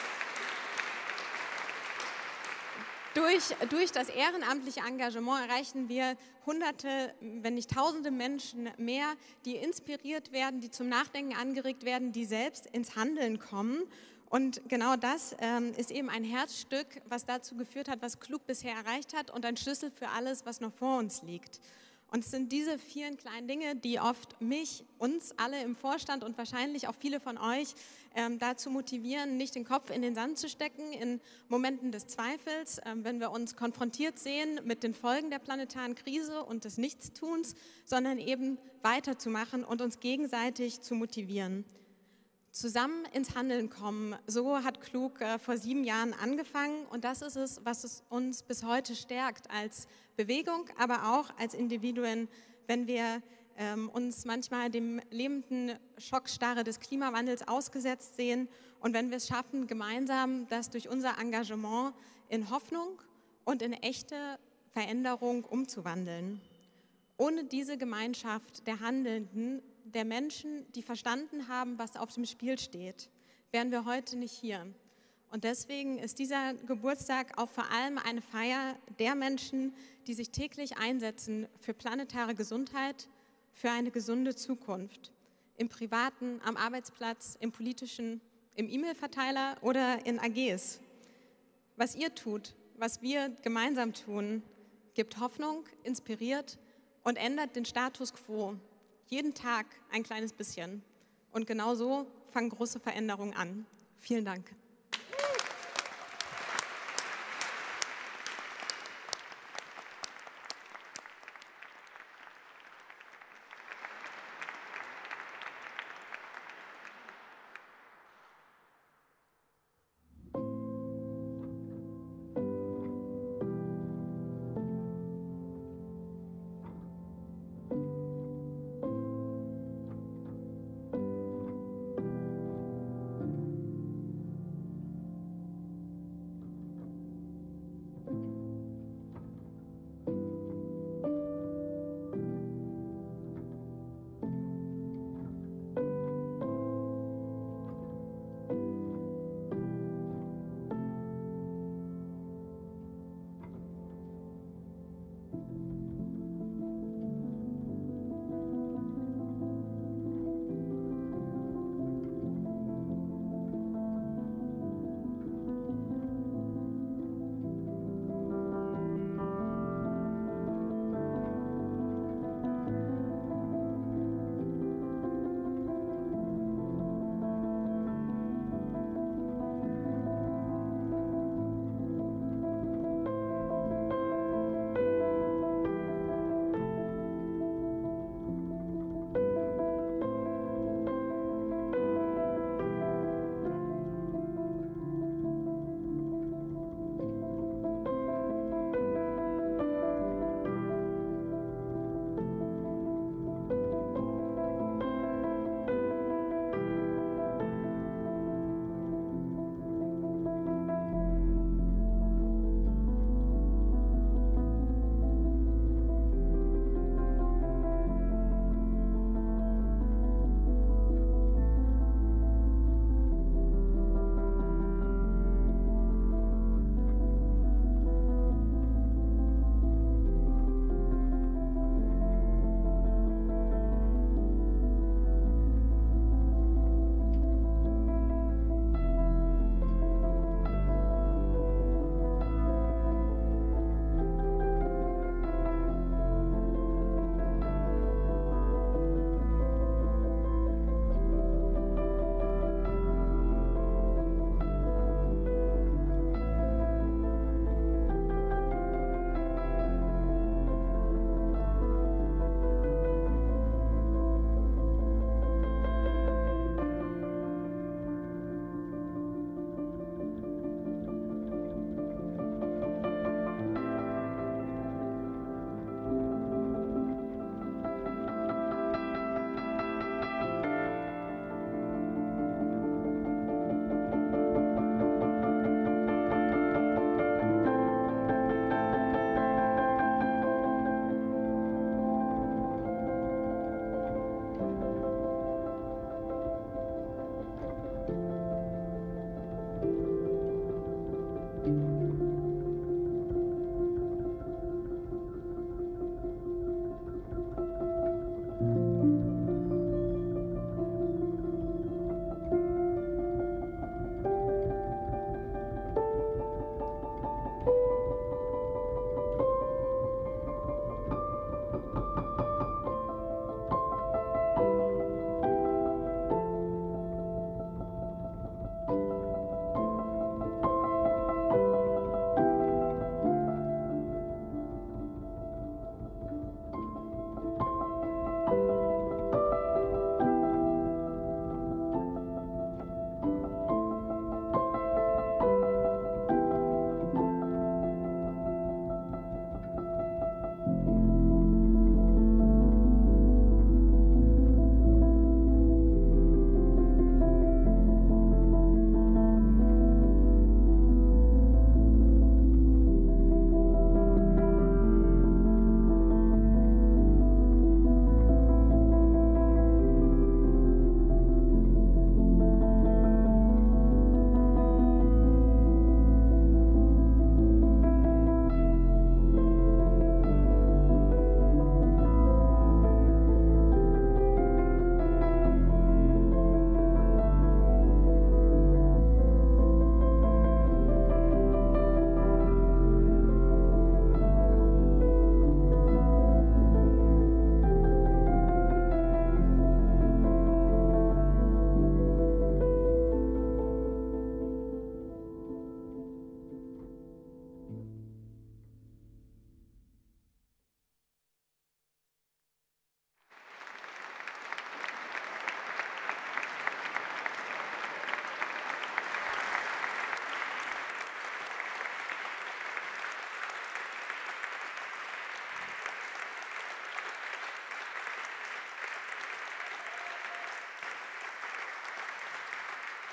Durch, durch das ehrenamtliche Engagement erreichen wir Hunderte, wenn nicht Tausende Menschen mehr, die inspiriert werden, die zum Nachdenken angeregt werden, die selbst ins Handeln kommen. Und genau das ähm, ist eben ein Herzstück, was dazu geführt hat, was Klug bisher erreicht hat und ein Schlüssel für alles, was noch vor uns liegt. Und es sind diese vielen kleinen Dinge, die oft mich, uns alle im Vorstand und wahrscheinlich auch viele von euch ähm, dazu motivieren, nicht den Kopf in den Sand zu stecken in Momenten des Zweifels, ähm, wenn wir uns konfrontiert sehen mit den Folgen der planetaren Krise und des Nichtstuns, sondern eben weiterzumachen und uns gegenseitig zu motivieren. Zusammen ins Handeln kommen, so hat Klug äh, vor sieben Jahren angefangen und das ist es, was es uns bis heute stärkt als Bewegung, aber auch als Individuen, wenn wir ähm, uns manchmal dem lebenden Schockstarre des Klimawandels ausgesetzt sehen und wenn wir es schaffen, gemeinsam das durch unser Engagement in Hoffnung und in echte Veränderung umzuwandeln. Ohne diese Gemeinschaft der Handelnden der Menschen, die verstanden haben, was auf dem Spiel steht, wären wir heute nicht hier. Und deswegen ist dieser Geburtstag auch vor allem eine Feier der Menschen, die sich täglich einsetzen für planetare Gesundheit, für eine gesunde Zukunft. Im Privaten, am Arbeitsplatz, im Politischen, im E-Mail-Verteiler oder in A Gs. Was ihr tut, was wir gemeinsam tun, gibt Hoffnung, inspiriert und ändert den Status quo. Jeden Tag ein kleines bisschen. Und genau so fangen große Veränderungen an. Vielen Dank.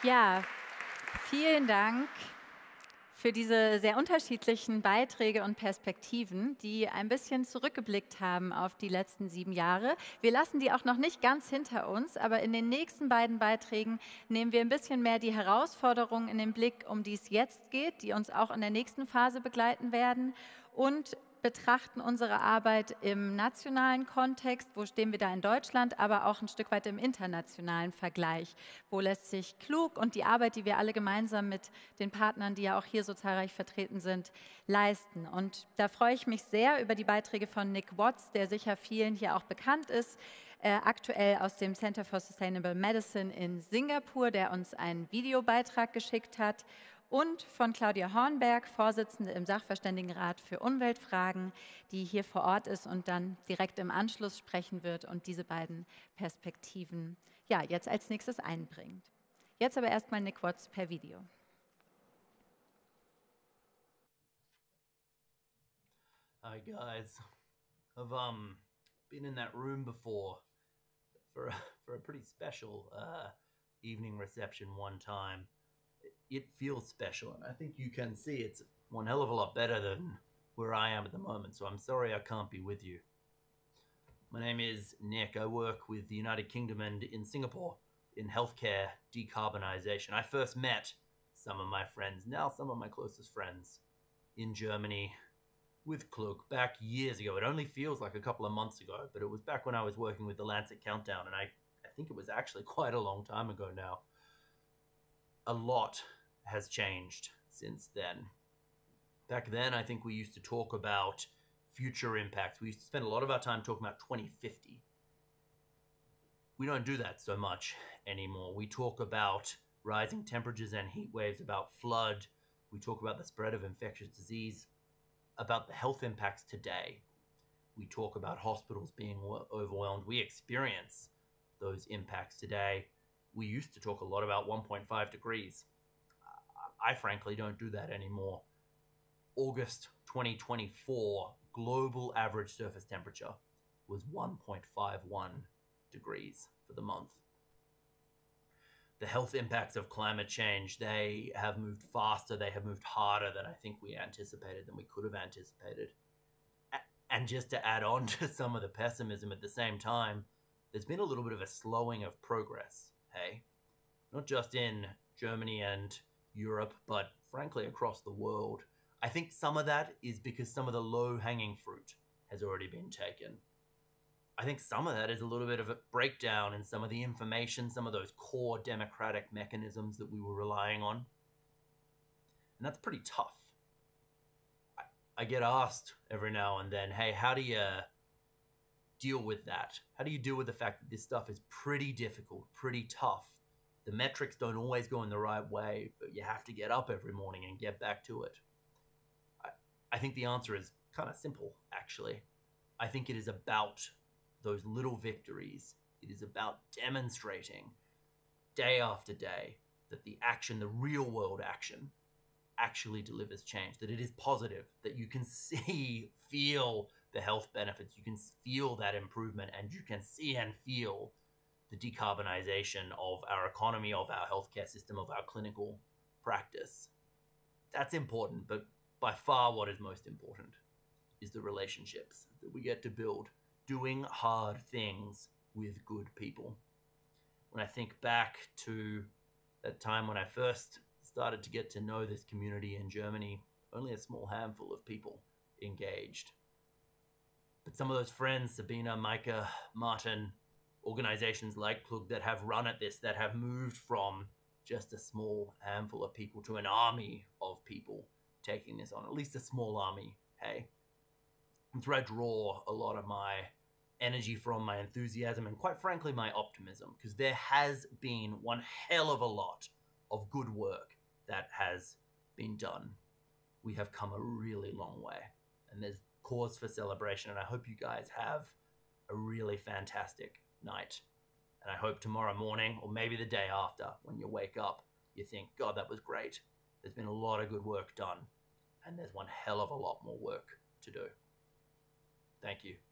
Ja, vielen Dank für diese sehr unterschiedlichen Beiträge und Perspektiven, die ein bisschen zurückgeblickt haben auf die letzten sieben Jahre. Wir lassen die auch noch nicht ganz hinter uns, aber in den nächsten beiden Beiträgen nehmen wir ein bisschen mehr die Herausforderungen in den Blick, um die es jetzt geht, die uns auch in der nächsten Phase begleiten werden, und betrachten unsere Arbeit im nationalen Kontext, wo stehen wir da in Deutschland, aber auch ein Stück weit im internationalen Vergleich. Wo lässt sich Klug und die Arbeit, die wir alle gemeinsam mit den Partnern, die ja auch hier so zahlreich vertreten sind, leisten. Und da freue ich mich sehr über die Beiträge von Nick Watts, der sicher vielen hier auch bekannt ist, äh, aktuell aus dem Center for Sustainable Medicine in Singapur, der uns einen Videobeitrag geschickt hat. Und von Claudia Hornberg, Vorsitzende im Sachverständigenrat für Umweltfragen, die hier vor Ort ist und dann direkt im Anschluss sprechen wird und diese beiden Perspektiven ja, jetzt als nächstes einbringt. Jetzt aber erstmal Nick Watts per Video. Hi guys, I've um been in that room before for a, for a pretty special uh, evening reception one time. It feels special, and I think you can see it's one hell of a lot better than where I am at the moment, so I'm sorry I can't be with you. My name is Nick. I work with the United Kingdom and in Singapore in healthcare decarbonization. I first met some of my friends, now some of my closest friends, in Germany with Klug back years ago. It only feels like a couple of months ago, but it was back when I was working with the Lancet Countdown, and I, I think it was actually quite a long time ago now. A lot has changed since then. Back then, I think we used to talk about future impacts. We used to spend a lot of our time talking about twenty fifty. We don't do that so much anymore. We talk about rising temperatures and heat waves, about flood. We talk about the spread of infectious disease, about the health impacts today. We talk about hospitals being overwhelmed. We experience those impacts today. We used to talk a lot about one point five degrees. I frankly don't do that anymore. August twenty twenty-four, global average surface temperature was one point five one degrees for the month. The health impacts of climate change, they have moved faster, they have moved harder than I think we anticipated, than we could have anticipated. And just to add on to some of the pessimism at the same time, there's been a little bit of a slowing of progress. Hey, not just in Germany and Europe, but frankly across the world. I think some of that is because some of the low-hanging fruit has already been taken. I think some of that is a little bit of a breakdown in some of the information, some of those core democratic mechanisms that we were relying on. And that's pretty tough. I, I get asked every now and then, hey, how do you deal with that? How do you deal with the fact that this stuff is pretty difficult, pretty tough? The metrics don't always go in the right way, but you have to get up every morning and get back to it. I, I think the answer is kind of simple, actually. I think it is about those little victories. It is about demonstrating day after day that the action, the real world action, actually delivers change, that it is positive, that you can see, feel the health benefits, you can feel that improvement, and you can see and feel the decarbonization of our economy, of our healthcare system, of our clinical practice. That's important, but by far what is most important is the relationships that we get to build, doing hard things with good people. When I think back to that time when I first started to get to know this community in Germany, only a small handful of people engaged. But some of those friends, Sabina, Micah, Martin, organizations like Klug that have run at this, that have moved from just a small handful of people to an army of people taking this on, at least a small army, hey? It's where I draw a lot of my energy from, my enthusiasm, and quite frankly, my optimism, because there has been one hell of a lot of good work that has been done. We have come a really long way, and there's cause for celebration, and I hope you guys have a really fantastic night. And I hope tomorrow morning, or maybe the day after, when you wake up, you think, God, that was great. There's been a lot of good work done, and there's one hell of a lot more work to do. Thank you.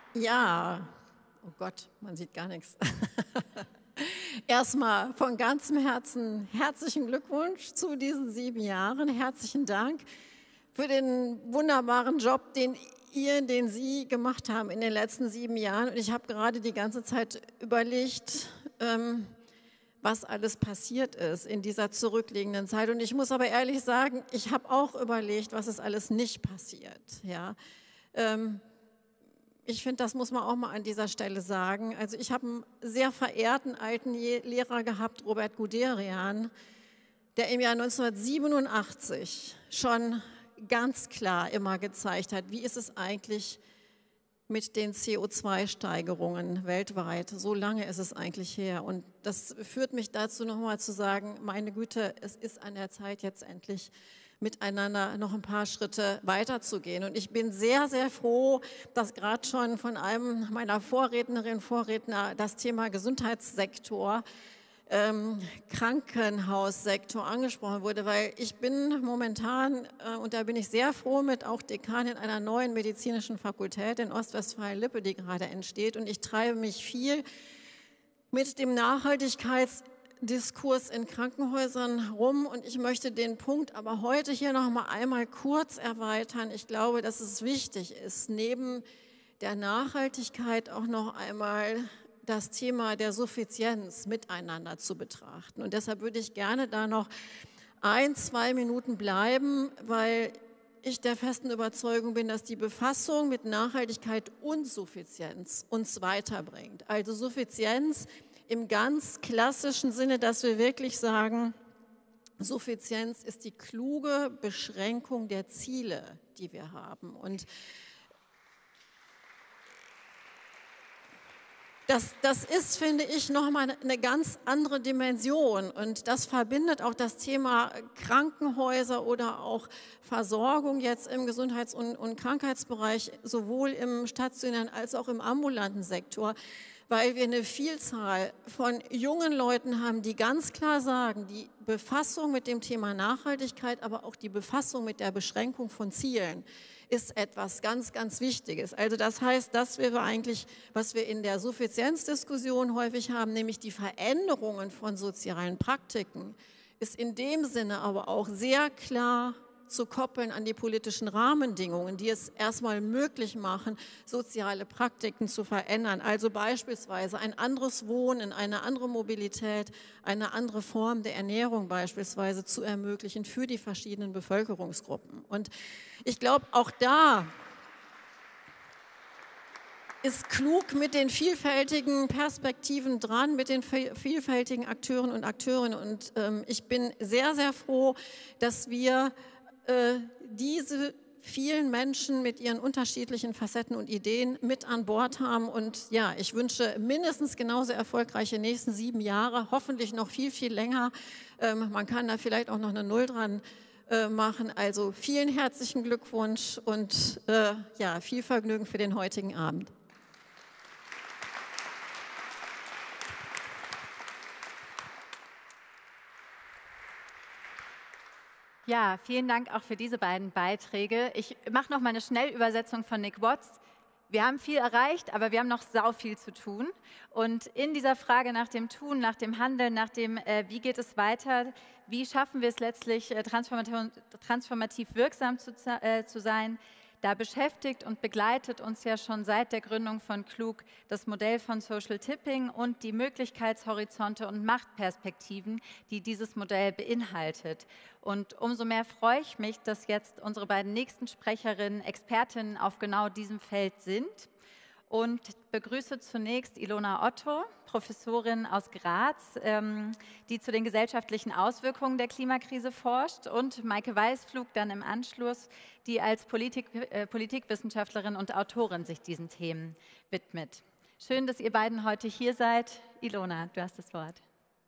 Ja, oh Gott, man sieht gar nichts. Erstmal von ganzem Herzen herzlichen Glückwunsch zu diesen sieben Jahren. Herzlichen Dank für den wunderbaren Job, den ihr, den Sie gemacht haben in den letzten sieben Jahren. Und ich habe gerade die ganze Zeit überlegt, ähm, was alles passiert ist in dieser zurückliegenden Zeit. Und ich muss aber ehrlich sagen, ich habe auch überlegt, was ist alles nicht passiert. Ja. Ähm, Ich finde, das muss man auch mal an dieser Stelle sagen. Also ich habe einen sehr verehrten alten Lehrer gehabt, Robert Guderian, der im Jahr neunzehnhundertsiebenundachtzig schon ganz klar immer gezeigt hat, wie ist es eigentlich mit den C O zwei Steigerungen weltweit. So lange ist es eigentlich her. Und das führt mich dazu, nochmal zu sagen, meine Güte, es ist an der Zeit jetzt endlich miteinander noch ein paar Schritte weiterzugehen. Und ich bin sehr, sehr froh, dass gerade schon von einem meiner Vorrednerinnen und Vorredner das Thema Gesundheitssektor, ähm, Krankenhaussektor angesprochen wurde, weil ich bin momentan, äh, und da bin ich sehr froh mit, auch Dekanin einer neuen medizinischen Fakultät in Ostwestfalen-Lippe, die gerade entsteht. Und ich treibe mich viel mit dem Nachhaltigkeits- Diskurs in Krankenhäusern rum und ich möchte den Punkt aber heute hier noch mal einmal kurz erweitern. Ich glaube, dass es wichtig ist, neben der Nachhaltigkeit auch noch einmal das Thema der Suffizienz miteinander zu betrachten. Und deshalb würde ich gerne da noch ein, zwei Minuten bleiben, weil ich der festen Überzeugung bin, dass die Befassung mit Nachhaltigkeit und Suffizienz uns weiterbringt. Also Suffizienz im ganz klassischen Sinne, dass wir wirklich sagen, Suffizienz ist die kluge Beschränkung der Ziele, die wir haben. Und das, das ist, finde ich, nochmal eine ganz andere Dimension. Und das verbindet auch das Thema Krankenhäuser oder auch Versorgung jetzt im Gesundheits- und, und Krankheitsbereich, sowohl im stationären als auch im ambulanten Sektor, weil wir eine Vielzahl von jungen Leuten haben, die ganz klar sagen, die Befassung mit dem Thema Nachhaltigkeit, aber auch die Befassung mit der Beschränkung von Zielen ist etwas ganz, ganz Wichtiges. Also das heißt, das wäre eigentlich, was wir in der Suffizienzdiskussion häufig haben, nämlich die Veränderungen von sozialen Praktiken, ist in dem Sinne aber auch sehr klar zu koppeln an die politischen Rahmenbedingungen, die es erstmal möglich machen, soziale Praktiken zu verändern. Also beispielsweise ein anderes Wohnen, eine andere Mobilität, eine andere Form der Ernährung beispielsweise zu ermöglichen für die verschiedenen Bevölkerungsgruppen. Und ich glaube, auch da ist klug mit den vielfältigen Perspektiven dran, mit den vielfältigen Akteuren und Akteurinnen. Und ähm, ich bin sehr, sehr froh, dass wir diese vielen Menschen mit ihren unterschiedlichen Facetten und Ideen mit an Bord haben. Und ja, ich wünsche mindestens genauso erfolgreiche nächsten sieben Jahre, hoffentlich noch viel, viel länger. Ähm, man kann da vielleicht auch noch eine Null dran äh, machen. Also vielen herzlichen Glückwunsch und äh, ja, viel Vergnügen für den heutigen Abend. Ja, vielen Dank auch für diese beiden Beiträge. Ich mache noch mal eine Schnellübersetzung von Nick Watts. Wir haben viel erreicht, aber wir haben noch sau viel zu tun. Und in dieser Frage nach dem Tun, nach dem Handeln, nach dem, äh, wie geht es weiter, wie schaffen wir es letztlich, äh, transformativ, transformativ wirksam zu, äh, zu sein, da beschäftigt und begleitet uns ja schon seit der Gründung von Klug das Modell von Social Tipping und die Möglichkeitshorizonte und Machtperspektiven, die dieses Modell beinhaltet. Und umso mehr freue ich mich, dass jetzt unsere beiden nächsten Sprecherinnen Expertinnen auf genau diesem Feld sind. Und begrüße zunächst Ilona Otto, Professorin aus Graz, ähm, die zu den gesellschaftlichen Auswirkungen der Klimakrise forscht, und Maike Weißflug dann im Anschluss, die als Politik, äh, Politikwissenschaftlerin und Autorin sich diesen Themen widmet. Schön, dass ihr beiden heute hier seid. Ilona, du hast das Wort.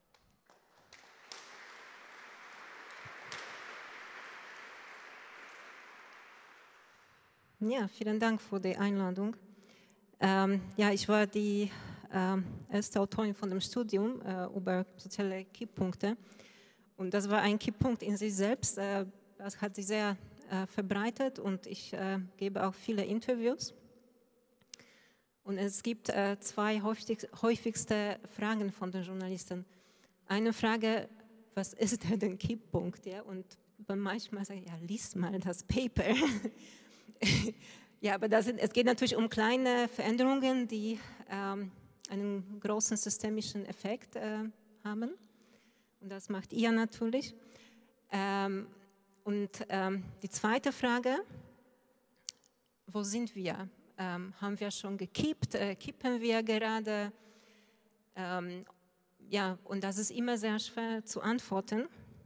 Ja, vielen Dank für die Einladung. Ähm, ja, ich war die ähm, erste Autorin von dem Studium äh, über soziale Kipppunkte. Und das war ein Kipppunkt in sich selbst. Äh, das hat sich sehr äh, verbreitet und ich äh, gebe auch viele Interviews. Und es gibt äh, zwei häufig, häufigste Fragen von den Journalisten. Eine Frage, was ist denn der Kipppunkt? Ja? Und manchmal sage ich, ja, lies mal das Paper. Ja, aber das sind, es geht natürlich um kleine Veränderungen, die ähm, einen großen systemischen Effekt äh, haben. Und das macht ihr natürlich. Ähm, und ähm, die zweite Frage, wo sind wir? Ähm, haben wir schon gekippt? Äh, kippen wir gerade? Ähm, ja, und das ist immer sehr schwer zu antworten.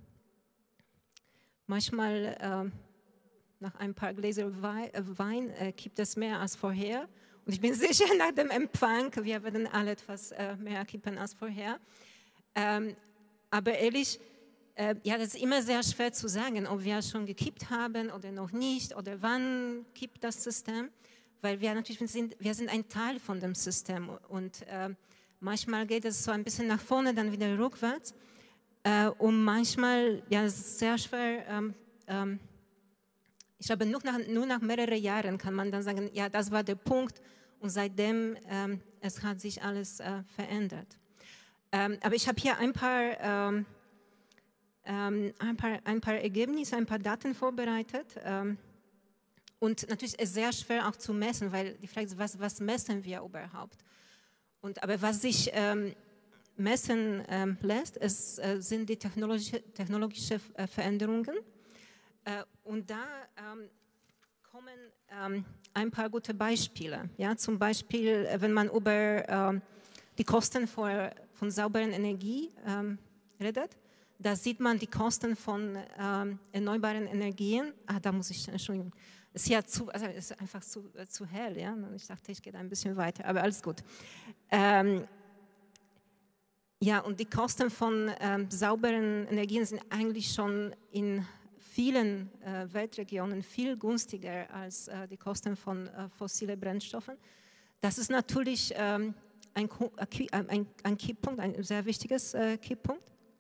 Manchmal äh, nach ein paar Gläser Wein, äh, Wein äh, kippt es mehr als vorher. Und ich bin sicher, nach dem Empfang, wir werden alle etwas äh, mehr kippen als vorher. Ähm, aber ehrlich, äh, ja, das ist immer sehr schwer zu sagen, ob wir schon gekippt haben oder noch nicht oder wann kippt das System. Weil wir natürlich wir sind, wir sind ein Teil von dem System und äh, manchmal geht es so ein bisschen nach vorne, dann wieder rückwärts. Äh, und manchmal, ja, es ist sehr schwer. Ähm, ähm, ich glaube, nur nach, nur nach mehreren Jahren kann man dann sagen, ja, das war der Punkt und seitdem ähm, es hat sich alles äh, verändert. Ähm, aber ich habe hier ein paar, ähm, ähm, ein paar, ein paar Ergebnisse, ein paar Daten vorbereitet. Ähm, Und natürlich ist es sehr schwer auch zu messen, weil die Frage ist, was, was messen wir überhaupt? Und, aber was sich ähm, messen ähm, lässt, es, äh, sind die technologische, technologische äh, Veränderungen. Äh, und da ähm, kommen ähm, ein paar gute Beispiele. Ja? Zum Beispiel, wenn man über ähm, die Kosten für, von sauberen Energie ähm, redet, da sieht man die Kosten von ähm, erneuerbaren Energien. Ah, da muss ich, Entschuldigung. Es ist ja zu, also es ist einfach zu, äh, zu hell, ja. Ich dachte, ich gehe ein bisschen weiter, aber alles gut. Ähm, ja, und die Kosten von ähm, sauberen Energien sind eigentlich schon in vielen äh, Weltregionen viel günstiger als äh, die Kosten von äh, fossilen Brennstoffen. Das ist natürlich ähm, ein, ein, ein Kipppunkt, ein sehr wichtiges äh, Kipppunkt.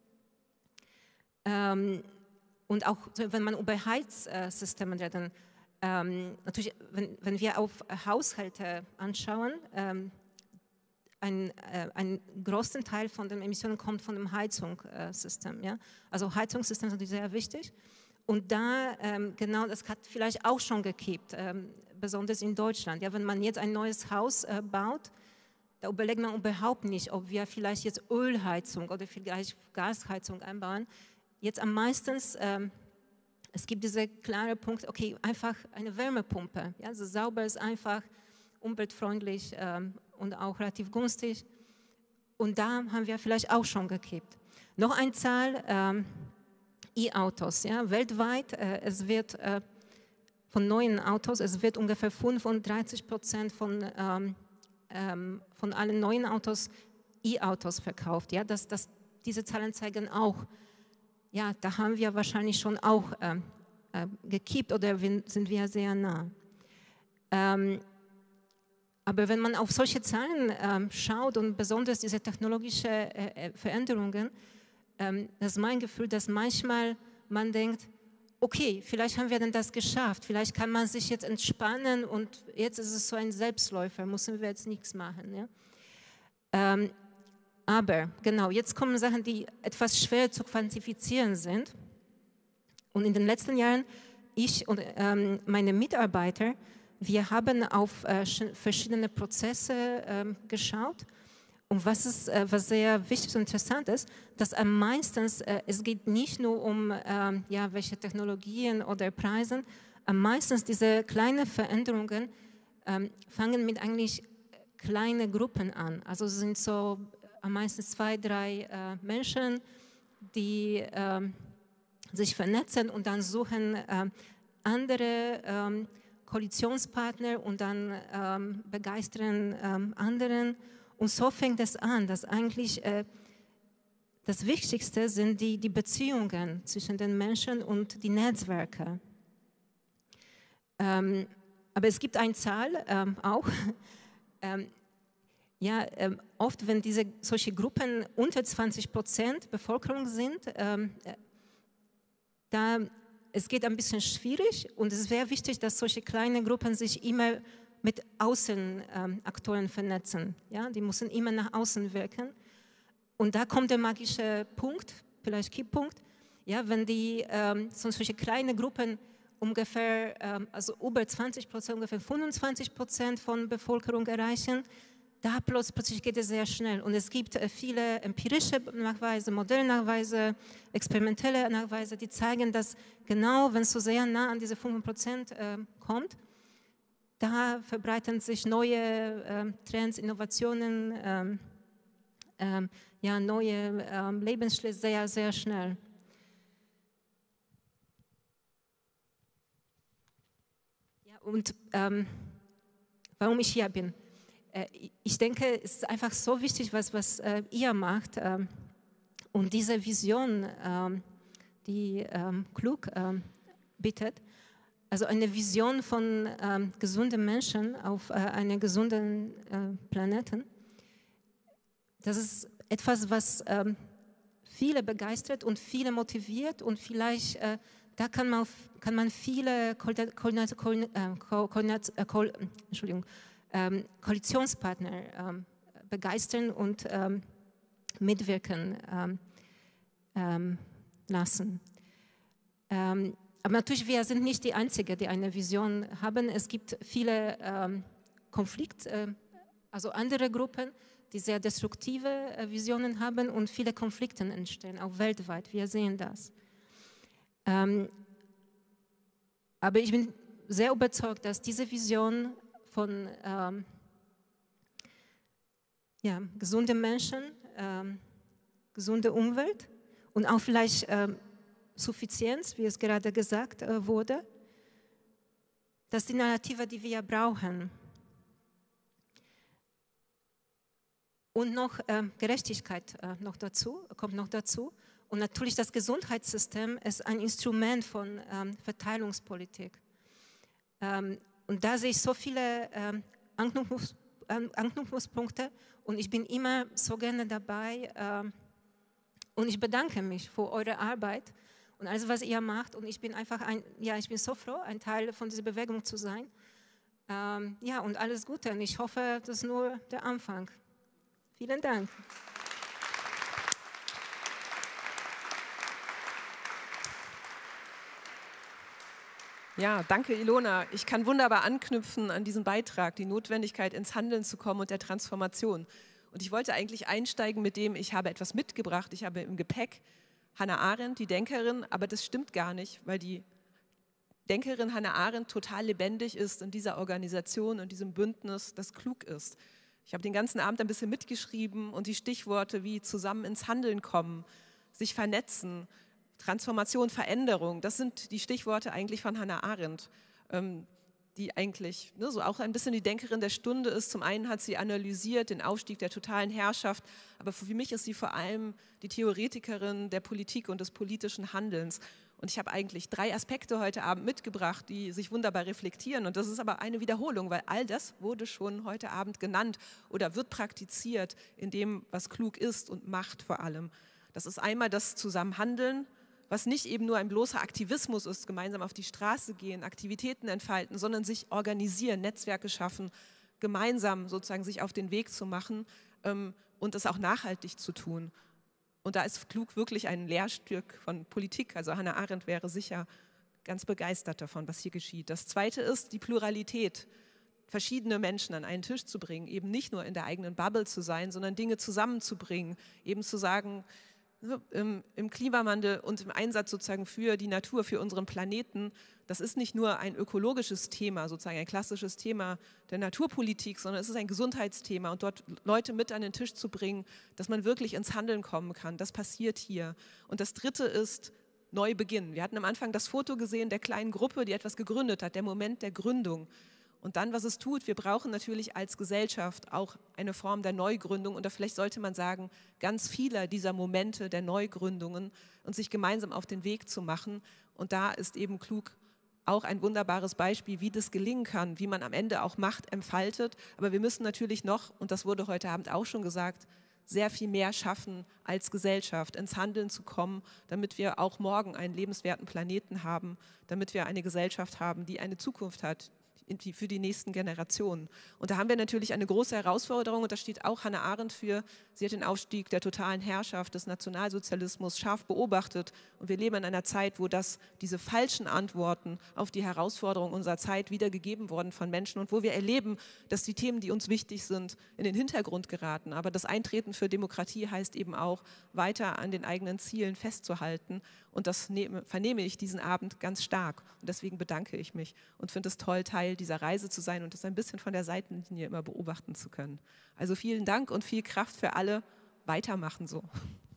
Ähm, und auch, wenn man über Heizsysteme reden, Ähm, natürlich, wenn, wenn wir auf Haushalte anschauen, ähm, ein, äh, ein großen Teil von den Emissionen kommt von dem Heizungssystem. Ja? Also Heizungssystem ist natürlich sehr wichtig. Und da, ähm, genau, das hat vielleicht auch schon gekippt, ähm, besonders in Deutschland. Ja? Wenn man jetzt ein neues Haus äh, baut, da überlegt man überhaupt nicht, ob wir vielleicht jetzt Ölheizung oder vielleicht Gasheizung einbauen. Jetzt am meisten ähm, es gibt diese klare Punkt, okay, einfach eine Wärmepumpe. Ja, also sauber ist einfach, umweltfreundlich ähm, und auch relativ günstig. Und da haben wir vielleicht auch schon gekippt. Noch eine Zahl, ähm, E-Autos. Ja, weltweit, äh, es wird äh, von neuen Autos, es wird ungefähr fünfunddreißig Prozent von, ähm, ähm, von allen neuen Autos E-Autos verkauft. Ja, das, das, diese Zahlen zeigen auch, ja, da haben wir wahrscheinlich schon auch äh, äh, gekippt oder sind wir sehr nah. Ähm, aber wenn man auf solche Zahlen ähm, schaut und besonders diese technologischen äh, Veränderungen, ähm, das ist mein Gefühl, dass manchmal man denkt, okay, vielleicht haben wir denn das geschafft, vielleicht kann man sich jetzt entspannen und jetzt ist es so ein Selbstläufer, müssen wir jetzt nichts machen. Ja? Ähm, Aber genau, jetzt kommen Sachen, die etwas schwer zu quantifizieren sind. Und in den letzten Jahren, ich und ähm, meine Mitarbeiter, wir haben auf äh, verschiedene Prozesse ähm, geschaut. Und was, ist, äh, was sehr wichtig und interessant ist, dass am meisten, äh, es geht nicht nur um äh, ja, welche Technologien oder Preise, am meisten diese kleinen Veränderungen äh, fangen mit eigentlich kleinen Gruppen an. Also es sind so am meisten zwei, drei äh, Menschen, die äh, sich vernetzen und dann suchen äh, andere äh, Koalitionspartner und dann äh, begeistern äh, anderen. Und so fängt es an, dass eigentlich äh, das Wichtigste sind die, die Beziehungen zwischen den Menschen und die Netzwerke. Ähm, aber es gibt eine Zahl ähm, auch, ähm, ja, ähm, oft, wenn diese solche Gruppen unter zwanzig Prozent Bevölkerung sind, ähm, da, es geht ein bisschen schwierig und es wäre wichtig, dass solche kleine Gruppen sich immer mit Außenaktoren vernetzen. Ja? Die müssen immer nach außen wirken. Und da kommt der magische Punkt, vielleicht Kipppunkt, ja, wenn die ähm, so solche kleine Gruppen ungefähr, ähm, also über zwanzig Prozent, ungefähr fünfundzwanzig Prozent von Bevölkerung erreichen, da plötzlich geht es sehr schnell. Und es gibt äh, viele empirische Nachweise, Modellnachweise, experimentelle Nachweise, die zeigen, dass genau, wenn es so sehr nah an diese fünf Prozent äh, kommt, da verbreiten sich neue äh, Trends, Innovationen, ähm, ähm, ja, neue ähm, Lebensstile sehr, sehr schnell. Ja, und ähm, warum ich hier bin? Äh, ich denke, es ist einfach so wichtig, was, was äh, ihr macht. Ähm, und diese Vision, ähm, die ähm, Klug ähm, bietet, also eine Vision von ähm, gesunden Menschen auf äh, einem gesunden äh, Planeten, das ist etwas, was ähm, viele begeistert und viele motiviert und vielleicht, äh, da kann man, kann man viele Koordinat, Koordinat, Koordinat, äh, Ko, Entschuldigung, ähm, Koalitionspartner ähm, begeistern und ähm, mitwirken ähm, ähm, lassen. Ähm, aber natürlich, wir sind nicht die Einzigen, die eine Vision haben. Es gibt viele ähm, Konflikte, äh, also andere Gruppen, die sehr destruktive äh, Visionen haben und viele Konflikte entstehen, auch weltweit. Wir sehen das. Ähm, aber ich bin sehr überzeugt, dass diese Vision von ähm, ja, gesunden Menschen, ähm, gesunde Umwelt und auch vielleicht ähm, Suffizienz, wie es gerade gesagt äh, wurde, das ist die Narrative, die wir brauchen. Und noch äh, Gerechtigkeit äh, noch dazu, kommt noch dazu. Und natürlich das Gesundheitssystem ist ein Instrument von ähm, Verteilungspolitik. Ähm, und da sehe ich so viele ähm, Anknüpfungs äh, Anknüpfungspunkte und ich bin immer so gerne dabei. Äh, und ich bedanke mich für eure Arbeit und alles, was ihr macht. Und ich bin einfach ein, ja, ich bin so froh, ein Teil von dieser Bewegung zu sein. Ähm, ja, und alles Gute. Und ich hoffe, das ist nur der Anfang. Vielen Dank. Ja, danke Ilona. Ich kann wunderbar anknüpfen an diesen Beitrag, die Notwendigkeit ins Handeln zu kommen und der Transformation. Und ich wollte eigentlich einsteigen mit dem, ich habe etwas mitgebracht, ich habe im Gepäck Hannah Arendt, die Denkerin, aber das stimmt gar nicht, weil die Denkerin Hannah Arendt total lebendig ist in dieser Organisation und diesem Bündnis, das klug ist. Ich habe den ganzen Abend ein bisschen mitgeschrieben und die Stichworte wie zusammen ins Handeln kommen, sich vernetzen, Transformation, Veränderung, das sind die Stichworte eigentlich von Hannah Arendt, ähm, die eigentlich ne, so auch ein bisschen die Denkerin der Stunde ist. Zum einen hat sie analysiert den Aufstieg der totalen Herrschaft, aber für mich ist sie vor allem die Theoretikerin der Politik und des politischen Handelns. Und ich habe eigentlich drei Aspekte heute Abend mitgebracht, die sich wunderbar reflektieren. Und das ist aber eine Wiederholung, weil all das wurde schon heute Abend genannt oder wird praktiziert in dem, was klug ist und macht vor allem. Das ist einmal das Zusammenhandeln, was nicht eben nur ein bloßer Aktivismus ist, gemeinsam auf die Straße gehen, Aktivitäten entfalten, sondern sich organisieren, Netzwerke schaffen, gemeinsam sozusagen sich auf den Weg zu machen ähm, und es auch nachhaltig zu tun. Und da ist klug wirklich ein Lehrstück von Politik. Also Hannah Arendt wäre sicher ganz begeistert davon, was hier geschieht. Das Zweite ist die Pluralität, verschiedene Menschen an einen Tisch zu bringen, eben nicht nur in der eigenen Bubble zu sein, sondern Dinge zusammenzubringen, eben zu sagen, im, im Klimawandel und im Einsatz sozusagen für die Natur, für unseren Planeten, das ist nicht nur ein ökologisches Thema, sozusagen ein klassisches Thema der Naturpolitik, sondern es ist ein Gesundheitsthema und dort Leute mit an den Tisch zu bringen, dass man wirklich ins Handeln kommen kann, das passiert hier. Und das Dritte ist Neubeginn. Wir hatten am Anfang das Foto gesehen der kleinen Gruppe, die etwas gegründet hat, der Moment der Gründung. Und dann, was es tut, wir brauchen natürlich als Gesellschaft auch eine Form der Neugründung oder vielleicht sollte man sagen, ganz viele dieser Momente der Neugründungen und sich gemeinsam auf den Weg zu machen. Und da ist eben klug auch ein wunderbares Beispiel, wie das gelingen kann, wie man am Ende auch Macht entfaltet. Aber wir müssen natürlich noch, und das wurde heute Abend auch schon gesagt, sehr viel mehr schaffen als Gesellschaft, ins Handeln zu kommen, damit wir auch morgen einen lebenswerten Planeten haben, damit wir eine Gesellschaft haben, die eine Zukunft hat, die, für die nächsten Generationen. Und da haben wir natürlich eine große Herausforderung und da steht auch Hannah Arendt für. Sie hat den Aufstieg der totalen Herrschaft, des Nationalsozialismus scharf beobachtet und wir leben in einer Zeit, wo das, diese falschen Antworten auf die Herausforderungen unserer Zeit wiedergegeben wurden von Menschen und wo wir erleben, dass die Themen, die uns wichtig sind, in den Hintergrund geraten. Aber das Eintreten für Demokratie heißt eben auch, weiter an den eigenen Zielen festzuhalten und das nehme, vernehme ich diesen Abend ganz stark und deswegen bedanke ich mich und finde es toll, Teil dieser Reise zu sein und das ein bisschen von der Seitenlinie immer beobachten zu können. Also vielen Dank und viel Kraft für alle. Weitermachen so.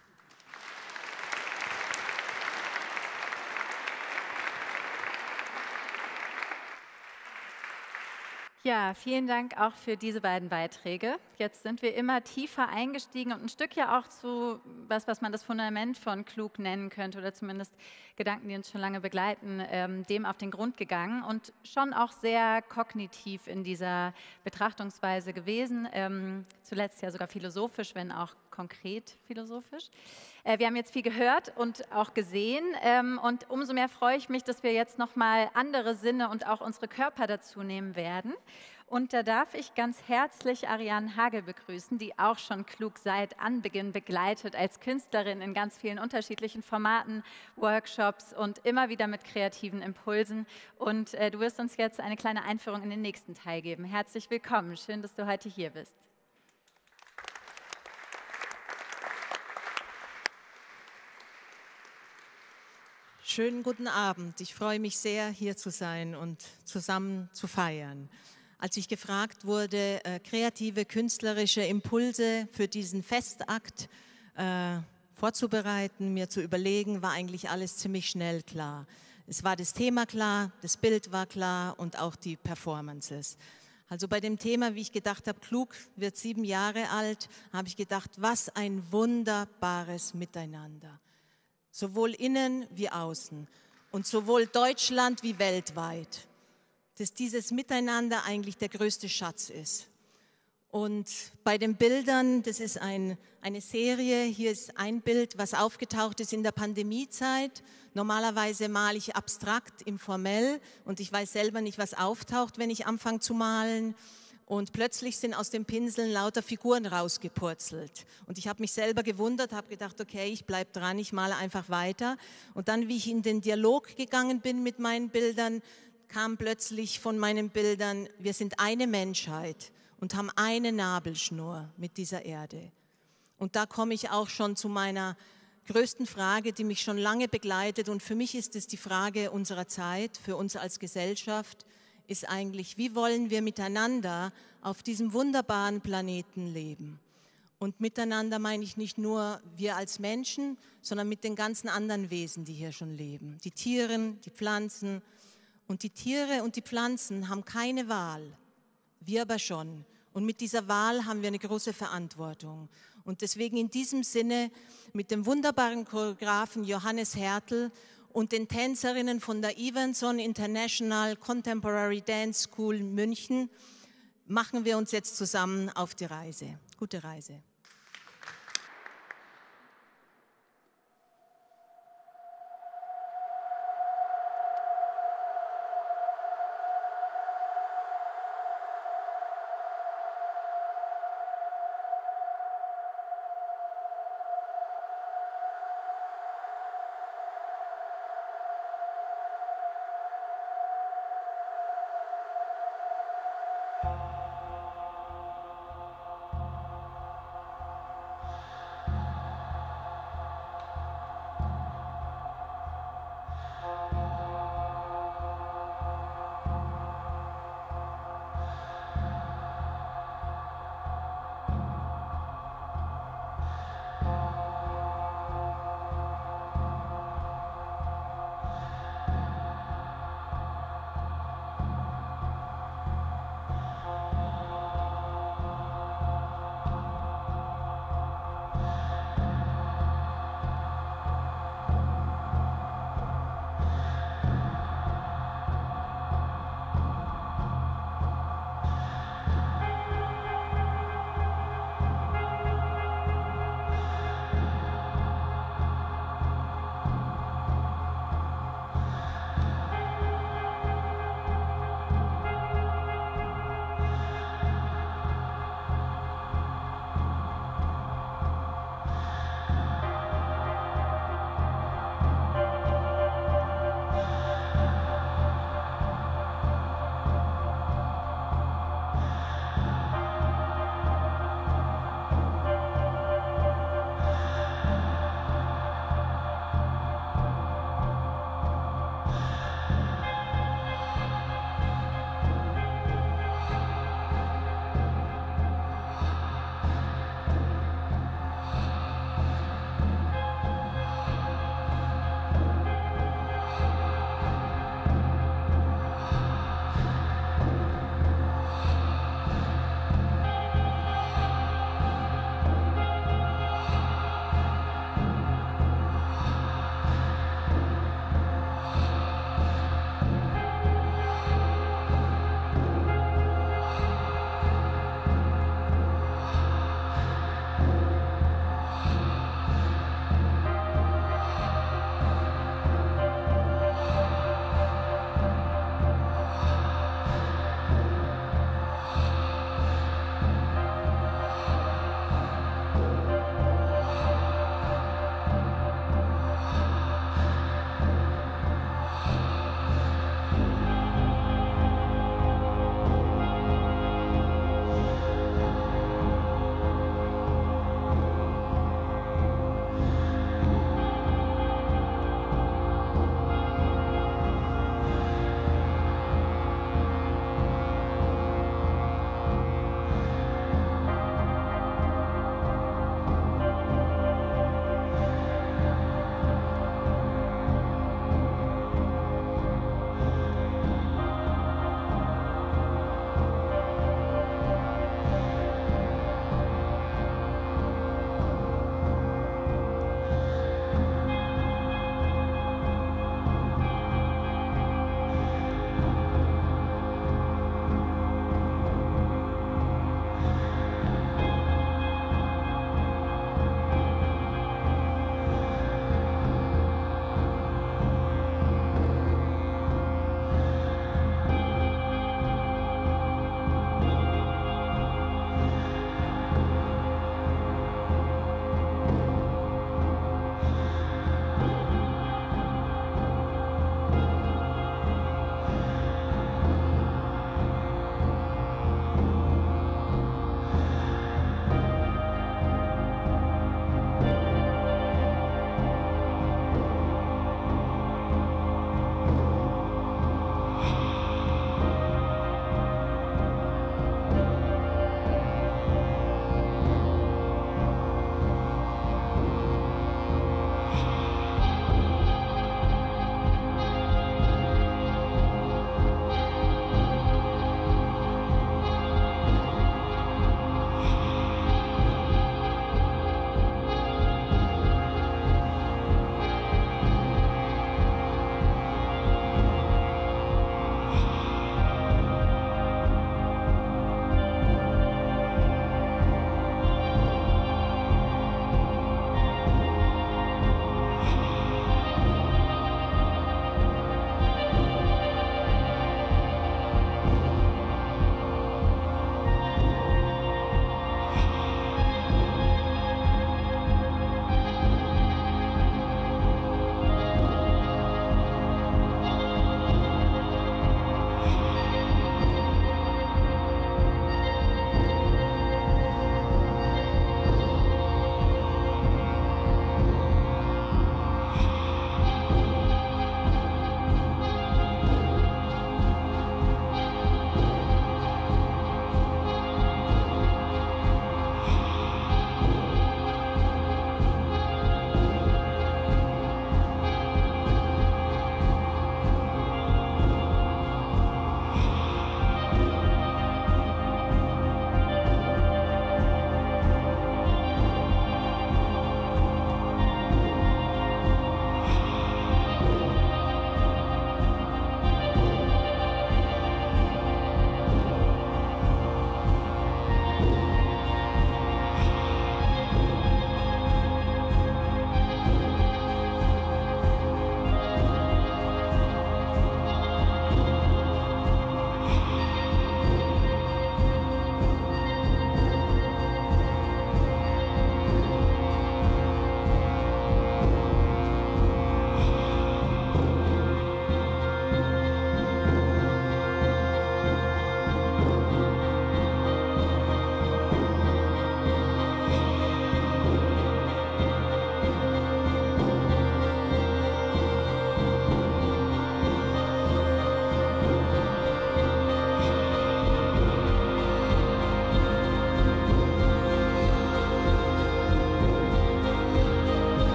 Ja, vielen Dank auch für diese beiden Beiträge. Jetzt sind wir immer tiefer eingestiegen und ein Stück ja auch zu was, was man das Fundament von Klug nennen könnte oder zumindest Gedanken, die uns schon lange begleiten, ähm, dem auf den Grund gegangen und schon auch sehr kognitiv in dieser Betrachtungsweise gewesen, ähm, zuletzt ja sogar philosophisch, wenn auch konkret philosophisch. Äh, wir haben jetzt viel gehört und auch gesehen ähm, und umso mehr freue ich mich, dass wir jetzt nochmal andere Sinne und auch unsere Körper dazu nehmen werden. Und da darf ich ganz herzlich Ariane Hagel begrüßen, die auch schon Klug seit Anbeginn begleitet als Künstlerin in ganz vielen unterschiedlichen Formaten, Workshops und immer wieder mit kreativen Impulsen. Und äh, du wirst uns jetzt eine kleine Einführung in den nächsten Teil geben. Herzlich willkommen, schön, dass du heute hier bist. Schönen guten Abend. Ich freue mich sehr, hier zu sein und zusammen zu feiern. Als ich gefragt wurde, äh, kreative, künstlerische Impulse für diesen Festakt äh, vorzubereiten, mir zu überlegen, war eigentlich alles ziemlich schnell klar. Es war das Thema klar, das Bild war klar und auch die Performances. Also bei dem Thema, wie ich gedacht habe, Klug wird sieben Jahre alt, habe ich gedacht, was ein wunderbares Miteinander. Sowohl innen wie außen und sowohl Deutschland wie weltweit, dass dieses Miteinander eigentlich der größte Schatz ist. Und bei den Bildern, das ist ein, eine Serie, hier ist ein Bild, was aufgetaucht ist in der Pandemiezeit. Normalerweise male ich abstrakt, informell und ich weiß selber nicht, was auftaucht, wenn ich anfange zu malen. Und plötzlich sind aus den Pinseln lauter Figuren rausgepurzelt. Und ich habe mich selber gewundert, habe gedacht, okay, ich bleibe dran, ich male einfach weiter. Und dann, wie ich in den Dialog gegangen bin mit meinen Bildern, kam plötzlich von meinen Bildern, wir sind eine Menschheit und haben eine Nabelschnur mit dieser Erde. Und da komme ich auch schon zu meiner größten Frage, die mich schon lange begleitet. Und für mich ist es die Frage unserer Zeit, für uns als Gesellschaft, ist eigentlich, wie wollen wir miteinander auf diesem wunderbaren Planeten leben? Und miteinander meine ich nicht nur wir als Menschen, sondern mit den ganzen anderen Wesen, die hier schon leben. Die Tiere, die Pflanzen. Und die Tiere und die Pflanzen haben keine Wahl, wir aber schon. Und mit dieser Wahl haben wir eine große Verantwortung. Und deswegen in diesem Sinne mit dem wunderbaren Choreografen Johannes Hertel und den Tänzerinnen von der Evenson International Contemporary Dance School München machen wir uns jetzt zusammen auf die Reise. Gute Reise.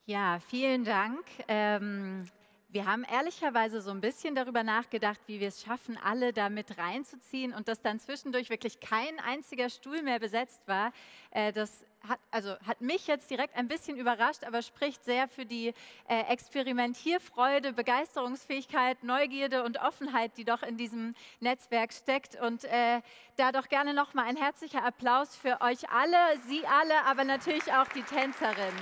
Ja, vielen Dank. Ähm, wir haben ehrlicherweise so ein bisschen darüber nachgedacht, wie wir es schaffen, alle da mit reinzuziehen und dass dann zwischendurch wirklich kein einziger Stuhl mehr besetzt war. Äh, das hat, also hat mich jetzt direkt ein bisschen überrascht, aber spricht sehr für die äh, Experimentierfreude, Begeisterungsfähigkeit, Neugierde und Offenheit, die doch in diesem Netzwerk steckt. Und äh, da doch gerne nochmal ein herzlicher Applaus für euch alle, Sie alle, aber natürlich auch die Tänzerinnen.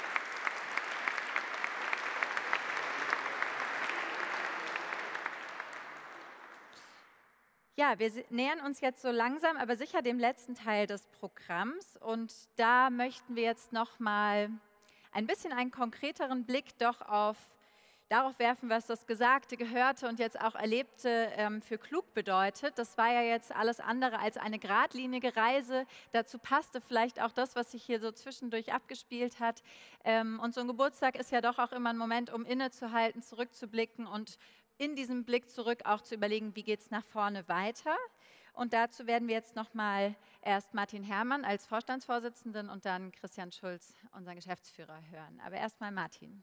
Ja, wir nähern uns jetzt so langsam, aber sicher dem letzten Teil des Programms und da möchten wir jetzt noch mal ein bisschen einen konkreteren Blick doch auf darauf werfen, was das Gesagte, Gehörte und jetzt auch Erlebte ähm, für klug bedeutet. Das war ja jetzt alles andere als eine geradlinige Reise. Dazu passte vielleicht auch das, was sich hier so zwischendurch abgespielt hat. Ähm, und so ein Geburtstag ist ja doch auch immer ein Moment, um innezuhalten, zurückzublicken und in diesem Blick zurück auch zu überlegen, wie geht es nach vorne weiter. Und dazu werden wir jetzt nochmal erst Martin Herrmann als Vorstandsvorsitzenden und dann Christian Schulz, unseren Geschäftsführer, hören. Aber erstmal Martin.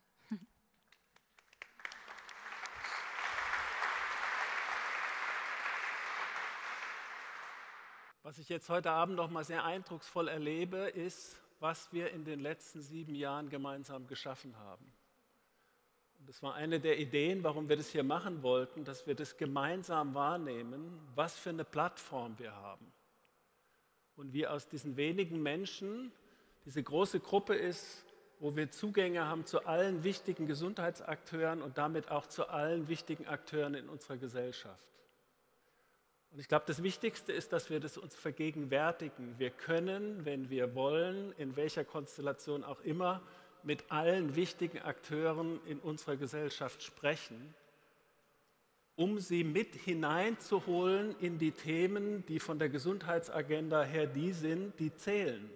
Was ich jetzt heute Abend noch mal sehr eindrucksvoll erlebe, ist, was wir in den letzten sieben Jahren gemeinsam geschaffen haben. Das war eine der Ideen, warum wir das hier machen wollten, dass wir das gemeinsam wahrnehmen, was für eine Plattform wir haben. Und wie aus diesen wenigen Menschen diese große Gruppe ist, wo wir Zugänge haben zu allen wichtigen Gesundheitsakteuren und damit auch zu allen wichtigen Akteuren in unserer Gesellschaft. Und ich glaube, das Wichtigste ist, dass wir das uns vergegenwärtigen. Wir können, wenn wir wollen, in welcher Konstellation auch immer, mit allen wichtigen Akteuren in unserer Gesellschaft sprechen, um sie mit hineinzuholen in die Themen, die von der Gesundheitsagenda her die sind, die zählen.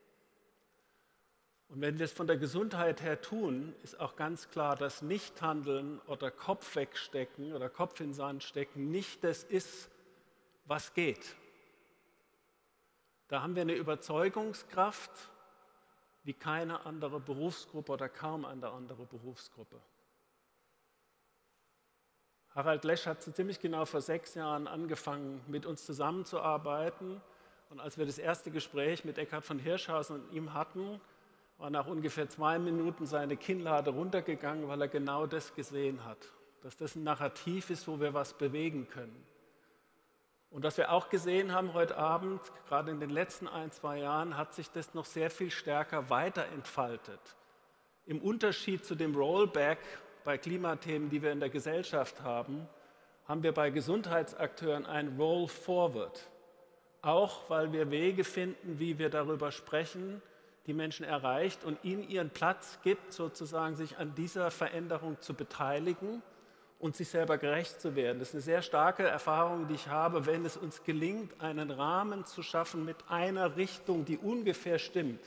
Und wenn wir es von der Gesundheit her tun, ist auch ganz klar, dass Nichthandeln oder Kopf wegstecken oder Kopf in den Sand stecken nicht das ist, was geht. Da haben wir eine Überzeugungskraft wie keine andere Berufsgruppe oder kaum eine andere Berufsgruppe. Harald Lesch hat so ziemlich genau vor sechs Jahren angefangen, mit uns zusammenzuarbeiten. Und als wir das erste Gespräch mit Eckhard von Hirschhausen und ihm hatten, war nach ungefähr zwei Minuten seine Kinnlade runtergegangen, weil er genau das gesehen hat. Dass das ein Narrativ ist, wo wir was bewegen können. Und was wir auch gesehen haben heute Abend, gerade in den letzten ein, zwei Jahren, hat sich das noch sehr viel stärker weiterentfaltet. Im Unterschied zu dem Rollback bei Klimathemen, die wir in der Gesellschaft haben, haben wir bei Gesundheitsakteuren ein Roll Forward. Auch weil wir Wege finden, wie wir darüber sprechen, die Menschen erreicht und ihnen ihren Platz gibt, sozusagen sich an dieser Veränderung zu beteiligen und sich selber gerecht zu werden. Das ist eine sehr starke Erfahrung, die ich habe, wenn es uns gelingt, einen Rahmen zu schaffen mit einer Richtung, die ungefähr stimmt,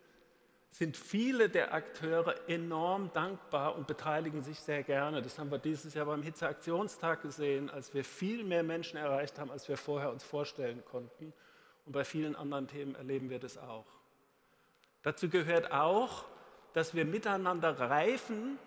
sind viele der Akteure enorm dankbar und beteiligen sich sehr gerne. Das haben wir dieses Jahr beim Hitzeaktionstag gesehen, als wir viel mehr Menschen erreicht haben, als wir vorher uns vorstellen konnten. Und bei vielen anderen Themen erleben wir das auch. Dazu gehört auch, dass wir miteinander reifen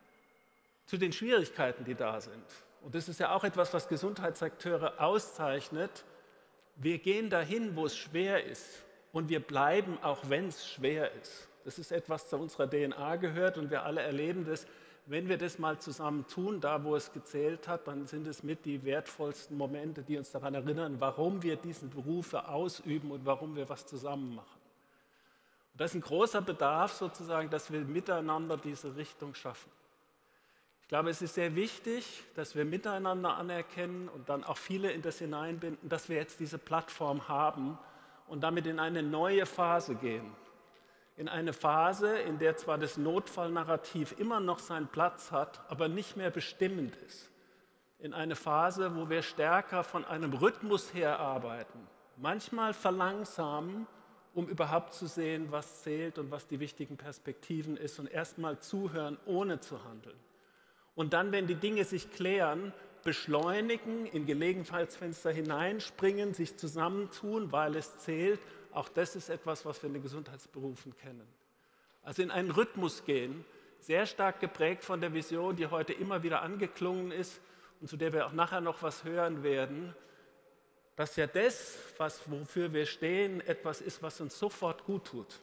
zu den Schwierigkeiten, die da sind. Und das ist ja auch etwas, was Gesundheitsakteure auszeichnet. Wir gehen dahin, wo es schwer ist und wir bleiben, auch wenn es schwer ist. Das ist etwas, zu unserer D N A gehört und wir alle erleben das. Wenn wir das mal zusammen tun, da wo es gezählt hat, dann sind es mit die wertvollsten Momente, die uns daran erinnern, warum wir diesen Berufe ausüben und warum wir was zusammen machen. Und das ist ein großer Bedarf sozusagen, dass wir miteinander diese Richtung schaffen. Ich glaube, es ist sehr wichtig, dass wir miteinander anerkennen und dann auch viele in das hineinbinden, dass wir jetzt diese Plattform haben und damit in eine neue Phase gehen. In eine Phase, in der zwar das Notfallnarrativ immer noch seinen Platz hat, aber nicht mehr bestimmend ist. In eine Phase, wo wir stärker von einem Rhythmus her arbeiten, manchmal verlangsamen, um überhaupt zu sehen, was zählt und was die wichtigen Perspektiven ist und erstmal zuhören, ohne zu handeln. Und dann, wenn die Dinge sich klären, beschleunigen, in Gelegenheitsfenster hineinspringen, sich zusammentun, weil es zählt. Auch das ist etwas, was wir in den Gesundheitsberufen kennen. Also in einen Rhythmus gehen, sehr stark geprägt von der Vision, die heute immer wieder angeklungen ist und zu der wir auch nachher noch was hören werden, dass ja das, was, wofür wir stehen, etwas ist, was uns sofort gut tut.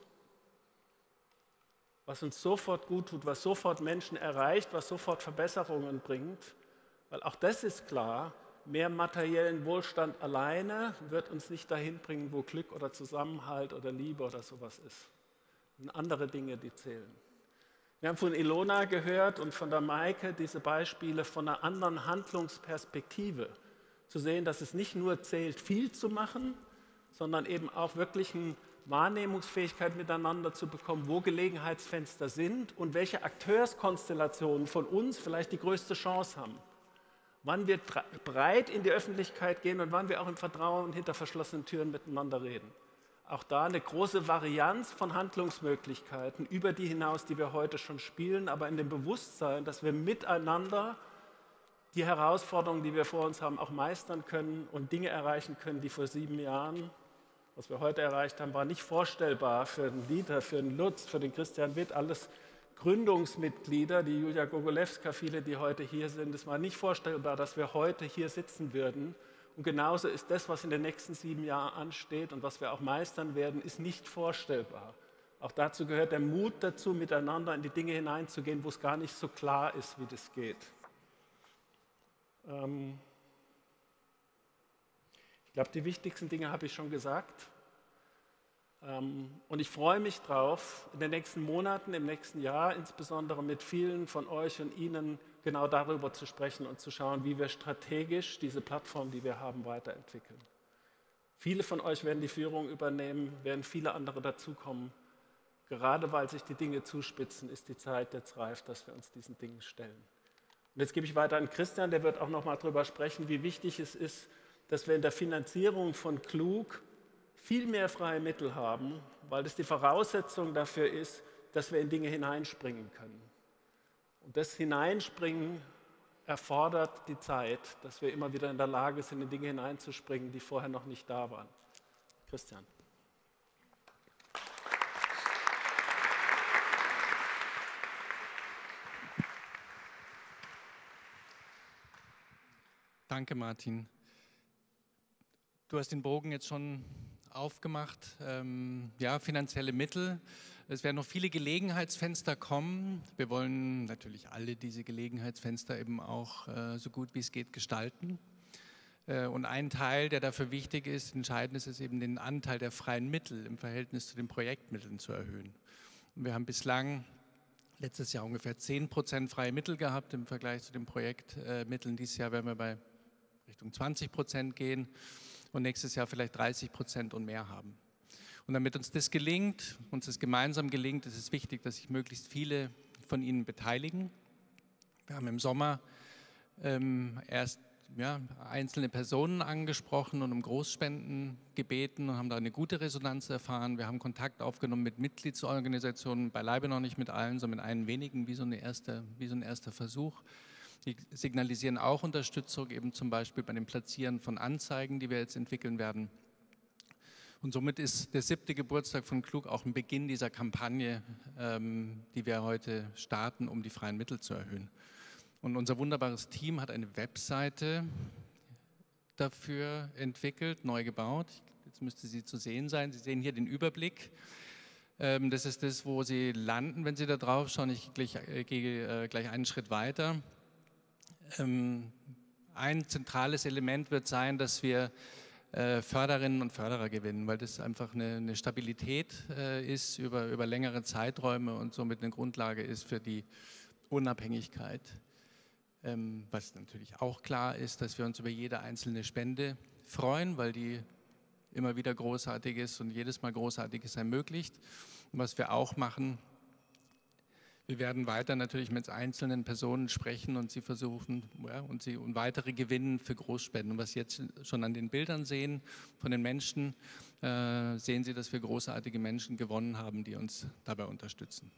Was uns sofort gut tut, was sofort Menschen erreicht, was sofort Verbesserungen bringt. Weil auch das ist klar, mehr materiellen Wohlstand alleine wird uns nicht dahin bringen, wo Glück oder Zusammenhalt oder Liebe oder sowas ist. Das sind andere Dinge, die zählen. Wir haben von Ilona gehört und von der Maike diese Beispiele von einer anderen Handlungsperspektive. Zu sehen, dass es nicht nur zählt, viel zu machen, sondern eben auch wirklich eine Wahrnehmungsfähigkeit miteinander zu bekommen, wo Gelegenheitsfenster sind und welche Akteurskonstellationen von uns vielleicht die größte Chance haben. Wann wir breit in die Öffentlichkeit gehen und wann wir auch im Vertrauen hinter verschlossenen Türen miteinander reden. Auch da eine große Varianz von Handlungsmöglichkeiten über die hinaus, die wir heute schon spielen, aber in dem Bewusstsein, dass wir miteinander die Herausforderungen, die wir vor uns haben, auch meistern können und Dinge erreichen können, die vor sieben Jahren, was wir heute erreicht haben, war nicht vorstellbar für den Dieter, für den Lutz, für den Christian Witt, alles Gründungsmitglieder, die Julia Gogolewska, viele, die heute hier sind. Es war nicht vorstellbar, dass wir heute hier sitzen würden. Und genauso ist das, was in den nächsten sieben Jahren ansteht und was wir auch meistern werden, ist nicht vorstellbar. Auch dazu gehört der Mut dazu, miteinander in die Dinge hineinzugehen, wo es gar nicht so klar ist, wie das geht. Ähm ich glaube, die wichtigsten Dinge habe ich schon gesagt. Ähm und ich freue mich drauf, in den nächsten Monaten, im nächsten Jahr insbesondere mit vielen von euch und Ihnen genau darüber zu sprechen und zu schauen, wie wir strategisch diese Plattform, die wir haben, weiterentwickeln. Viele von euch werden die Führung übernehmen, werden viele andere dazukommen. Gerade weil sich die Dinge zuspitzen, ist die Zeit jetzt reif, dass wir uns diesen Dingen stellen. Und jetzt gebe ich weiter an Christian, der wird auch noch mal darüber sprechen, wie wichtig es ist, dass wir in der Finanzierung von Klug viel mehr freie Mittel haben, weil das die Voraussetzung dafür ist, dass wir in Dinge hineinspringen können. Und das Hineinspringen erfordert die Zeit, dass wir immer wieder in der Lage sind, in Dinge hineinzuspringen, die vorher noch nicht da waren. Christian. Danke, Martin. Du hast den Bogen jetzt schon aufgemacht. Ähm, ja, finanzielle Mittel. Es werden noch viele Gelegenheitsfenster kommen. Wir wollen natürlich alle diese Gelegenheitsfenster eben auch äh, so gut wie es geht gestalten. Äh, und ein Teil, der dafür wichtig ist, entscheidend ist, ist eben den Anteil der freien Mittel im Verhältnis zu den Projektmitteln zu erhöhen. Und wir haben bislang letztes Jahr ungefähr zehn Prozent freie Mittel gehabt im Vergleich zu den Projektmitteln. Dieses Jahr werden wir bei Richtung zwanzig Prozent gehen und nächstes Jahr vielleicht dreißig Prozent und mehr haben. Und damit uns das gelingt, uns das gemeinsam gelingt, ist es wichtig, dass sich möglichst viele von Ihnen beteiligen. Wir haben im Sommer ähm, erst ja, einzelne Personen angesprochen und um Großspenden gebeten und haben da eine gute Resonanz erfahren. Wir haben Kontakt aufgenommen mit Mitgliedsorganisationen, beileibe noch nicht mit allen, sondern mit einigen wenigen, wie so, eine erste, wie so ein erster Versuch. Die signalisieren auch Unterstützung, eben zum Beispiel bei dem Platzieren von Anzeigen, die wir jetzt entwickeln werden. Und somit ist der siebte Geburtstag von Klug auch ein Beginn dieser Kampagne, ähm, die wir heute starten, um die freien Mittel zu erhöhen. Und unser wunderbares Team hat eine Webseite dafür entwickelt, neu gebaut. Jetzt müsste sie zu sehen sein. Sie sehen hier den Überblick. Ähm, das ist das, wo Sie landen, wenn Sie da drauf schauen. Ich gleich, äh, gehe äh, gleich einen Schritt weiter. Ähm, ein zentrales Element wird sein, dass wir äh, Förderinnen und Förderer gewinnen, weil das einfach eine, eine Stabilität äh, ist über, über längere Zeiträume und somit eine Grundlage ist für die Unabhängigkeit. Ähm, was natürlich auch klar ist, dass wir uns über jede einzelne Spende freuen, weil die immer wieder großartig ist und jedes Mal Großartiges ermöglicht. Und was wir auch machen, wir werden weiter natürlich mit einzelnen Personen sprechen und sie versuchen ja, und sie und weitere gewinnen für Großspenden. Und was Sie jetzt schon an den Bildern sehen von den Menschen, äh, sehen Sie, dass wir großartige Menschen gewonnen haben, die uns dabei unterstützen.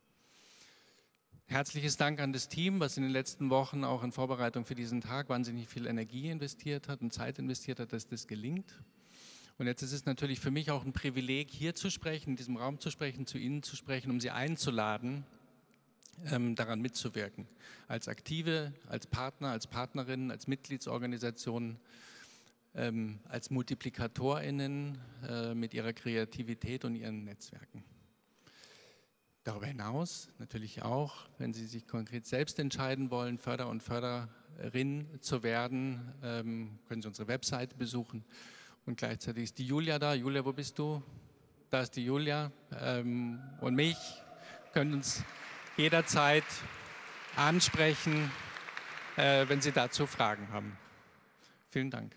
Herzliches Dank an das Team, was in den letzten Wochen auch in Vorbereitung für diesen Tag wahnsinnig viel Energie investiert hat und Zeit investiert hat, dass das gelingt. Und jetzt ist es natürlich für mich auch ein Privileg, hier zu sprechen, in diesem Raum zu sprechen, zu Ihnen zu sprechen, um Sie einzuladen, ähm, daran mitzuwirken. Als Aktive, als Partner, als Partnerinnen, als Mitgliedsorganisationen, ähm, als MultiplikatorInnen äh, mit ihrer Kreativität und ihren Netzwerken. Darüber hinaus natürlich auch, wenn Sie sich konkret selbst entscheiden wollen, Förder- und Förderin zu werden, ähm, können Sie unsere Webseite besuchen. Und gleichzeitig ist die Julia da. Julia, wo bist du? Da ist die Julia. Ähm, und mich können uns jederzeit ansprechen, äh, wenn Sie dazu Fragen haben. Vielen Dank.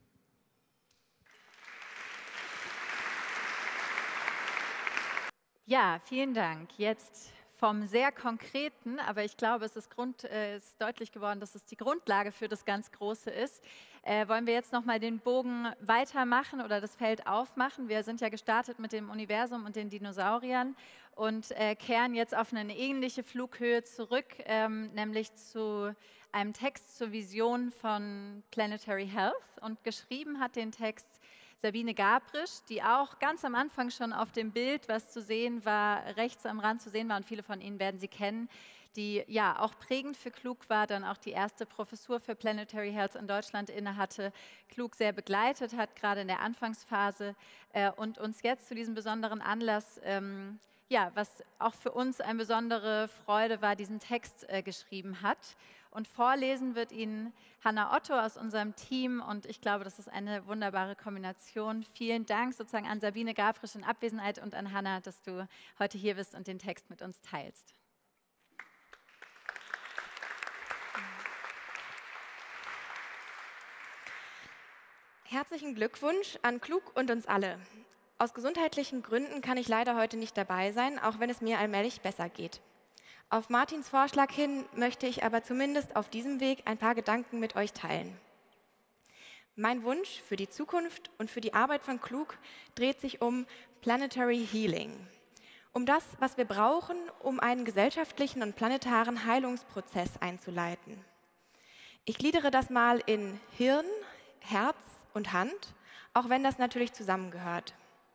Ja, vielen Dank. Jetzt vom sehr Konkreten, aber ich glaube, es ist, Grund, äh, ist deutlich geworden, dass es die Grundlage für das ganz Große ist. Äh, wollen wir jetzt nochmal den Bogen weitermachen oder das Feld aufmachen? Wir sind ja gestartet mit dem Universum und den Dinosauriern und äh, kehren jetzt auf eine ähnliche Flughöhe zurück, ähm, nämlich zu einem Text zur Vision von Planetary Health. Und geschrieben hat den Text Sabine Gabrisch, die auch ganz am Anfang schon auf dem Bild, was zu sehen war, rechts am Rand zu sehen war, und viele von Ihnen werden sie kennen, die ja auch prägend für Klug war, dann auch die erste Professur für Planetary Health in Deutschland innehatte, Klug sehr begleitet hat, gerade in der Anfangsphase äh, und uns jetzt zu diesem besonderen Anlass, ähm, ja, was auch für uns eine besondere Freude war, diesen Text äh, geschrieben hat. Und vorlesen wird Ihnen Hanna Otto aus unserem Team und ich glaube, das ist eine wunderbare Kombination. Vielen Dank sozusagen an Sabine Gabrisch in Abwesenheit und an Hanna, dass du heute hier bist und den Text mit uns teilst. Herzlichen Glückwunsch an Klug und uns alle. Aus gesundheitlichen Gründen kann ich leider heute nicht dabei sein, auch wenn es mir allmählich besser geht. Auf Martins Vorschlag hin möchte ich aber zumindest auf diesem Weg ein paar Gedanken mit euch teilen. Mein Wunsch für die Zukunft und für die Arbeit von Klug dreht sich um Planetary Healing. Um das, was wir brauchen, um einen gesellschaftlichen und planetaren Heilungsprozess einzuleiten. Ich gliedere das mal in Hirn, Herz und Hand, auch wenn das natürlich zusammengehört.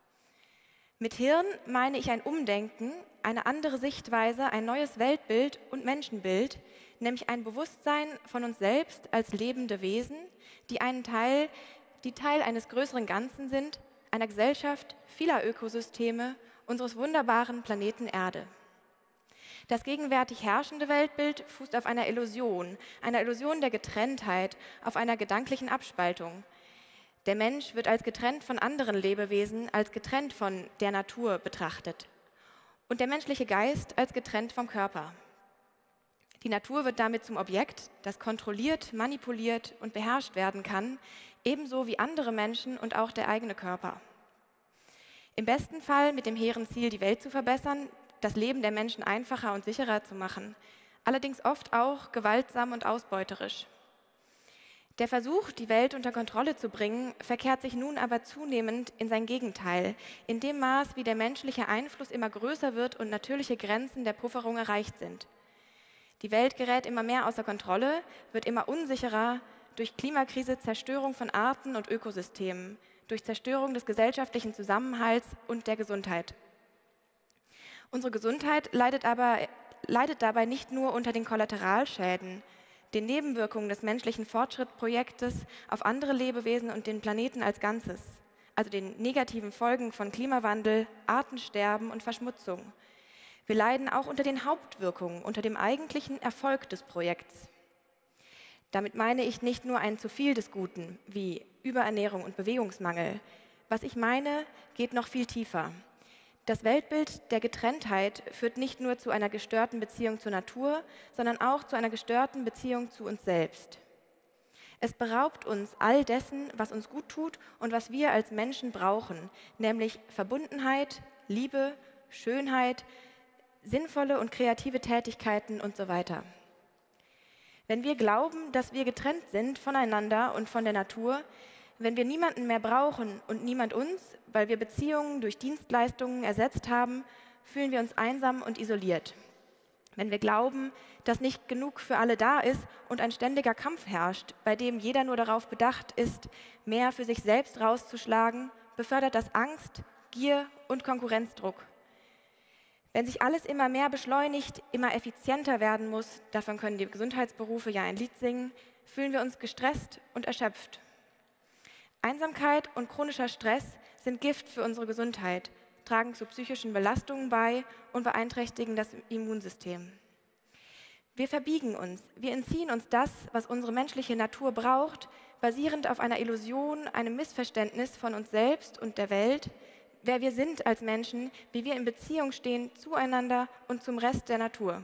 Mit Hirn meine ich ein Umdenken, eine andere Sichtweise, ein neues Weltbild und Menschenbild, nämlich ein Bewusstsein von uns selbst als lebende Wesen, die einen Teil, die Teil eines größeren Ganzen sind, einer Gesellschaft vieler Ökosysteme, unseres wunderbaren Planeten Erde. Das gegenwärtig herrschende Weltbild fußt auf einer Illusion, einer Illusion der Getrenntheit, auf einer gedanklichen Abspaltung. Der Mensch wird als getrennt von anderen Lebewesen, als getrennt von der Natur betrachtet. Und der menschliche Geist als getrennt vom Körper. Die Natur wird damit zum Objekt, das kontrolliert, manipuliert und beherrscht werden kann, ebenso wie andere Menschen und auch der eigene Körper. Im besten Fall mit dem hehren Ziel, die Welt zu verbessern, das Leben der Menschen einfacher und sicherer zu machen, allerdings oft auch gewaltsam und ausbeuterisch. Der Versuch, die Welt unter Kontrolle zu bringen, verkehrt sich nun aber zunehmend in sein Gegenteil, in dem Maß, wie der menschliche Einfluss immer größer wird und natürliche Grenzen der Pufferung erreicht sind. Die Welt gerät immer mehr außer Kontrolle, wird immer unsicherer durch Klimakrise, Zerstörung von Arten und Ökosystemen, durch Zerstörung des gesellschaftlichen Zusammenhalts und der Gesundheit. Unsere Gesundheit leidet aber leidet dabei nicht nur unter den Kollateralschäden, den Nebenwirkungen des menschlichen Fortschrittsprojektes auf andere Lebewesen und den Planeten als Ganzes, also den negativen Folgen von Klimawandel, Artensterben und Verschmutzung. Wir leiden auch unter den Hauptwirkungen, unter dem eigentlichen Erfolg des Projekts. Damit meine ich nicht nur ein zu viel des Guten, wie Überernährung und Bewegungsmangel. Was ich meine, geht noch viel tiefer. Das Weltbild der Getrenntheit führt nicht nur zu einer gestörten Beziehung zur Natur, sondern auch zu einer gestörten Beziehung zu uns selbst. Es beraubt uns all dessen, was uns gut tut und was wir als Menschen brauchen, nämlich Verbundenheit, Liebe, Schönheit, sinnvolle und kreative Tätigkeiten und so weiter. Wenn wir glauben, dass wir getrennt sind voneinander und von der Natur, wenn wir niemanden mehr brauchen und niemand uns, weil wir Beziehungen durch Dienstleistungen ersetzt haben, fühlen wir uns einsam und isoliert. Wenn wir glauben, dass nicht genug für alle da ist und ein ständiger Kampf herrscht, bei dem jeder nur darauf bedacht ist, mehr für sich selbst rauszuschlagen, befördert das Angst, Gier und Konkurrenzdruck. Wenn sich alles immer mehr beschleunigt, immer effizienter werden muss, davon können die Gesundheitsberufe ja ein Lied singen, fühlen wir uns gestresst und erschöpft. Einsamkeit und chronischer Stress sind Gift für unsere Gesundheit, tragen zu psychischen Belastungen bei und beeinträchtigen das Immunsystem. Wir verbiegen uns, wir entziehen uns das, was unsere menschliche Natur braucht, basierend auf einer Illusion, einem Missverständnis von uns selbst und der Welt, wer wir sind als Menschen, wie wir in Beziehung stehen zueinander und zum Rest der Natur.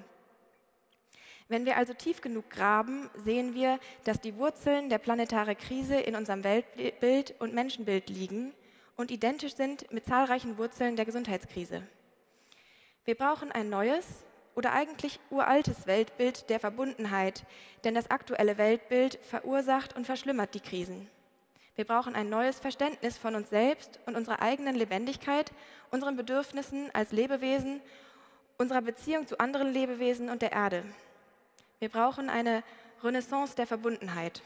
Wenn wir also tief genug graben, sehen wir, dass die Wurzeln der planetaren Krise in unserem Weltbild und Menschenbild liegen und identisch sind mit zahlreichen Wurzeln der Gesundheitskrise. Wir brauchen ein neues oder eigentlich uraltes Weltbild der Verbundenheit, denn das aktuelle Weltbild verursacht und verschlimmert die Krisen. Wir brauchen ein neues Verständnis von uns selbst und unserer eigenen Lebendigkeit, unseren Bedürfnissen als Lebewesen, unserer Beziehung zu anderen Lebewesen und der Erde. Wir brauchen eine Renaissance der Verbundenheit.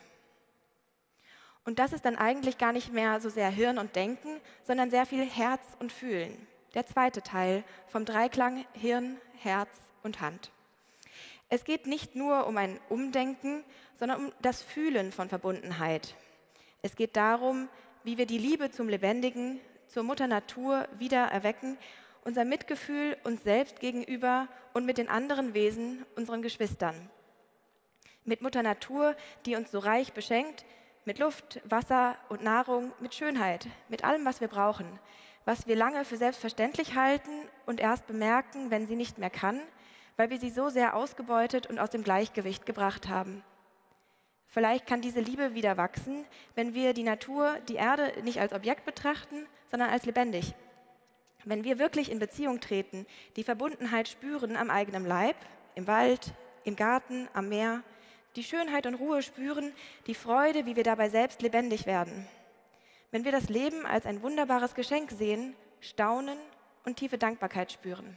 Und das ist dann eigentlich gar nicht mehr so sehr Hirn und Denken, sondern sehr viel Herz und Fühlen. Der zweite Teil vom Dreiklang Hirn, Herz und Hand. Es geht nicht nur um ein Umdenken, sondern um das Fühlen von Verbundenheit. Es geht darum, wie wir die Liebe zum Lebendigen, zur Mutter Natur wieder erwecken, unser Mitgefühl uns selbst gegenüber und mit den anderen Wesen, unseren Geschwistern. Mit Mutter Natur, die uns so reich beschenkt, mit Luft, Wasser und Nahrung, mit Schönheit, mit allem, was wir brauchen, was wir lange für selbstverständlich halten und erst bemerken, wenn sie nicht mehr kann, weil wir sie so sehr ausgebeutet und aus dem Gleichgewicht gebracht haben. Vielleicht kann diese Liebe wieder wachsen, wenn wir die Natur, die Erde nicht als Objekt betrachten, sondern als lebendig. Wenn wir wirklich in Beziehung treten, die Verbundenheit spüren am eigenen Leib, im Wald, im Garten, am Meer, die Schönheit und Ruhe spüren, die Freude, wie wir dabei selbst lebendig werden. Wenn wir das Leben als ein wunderbares Geschenk sehen, staunen und tiefe Dankbarkeit spüren.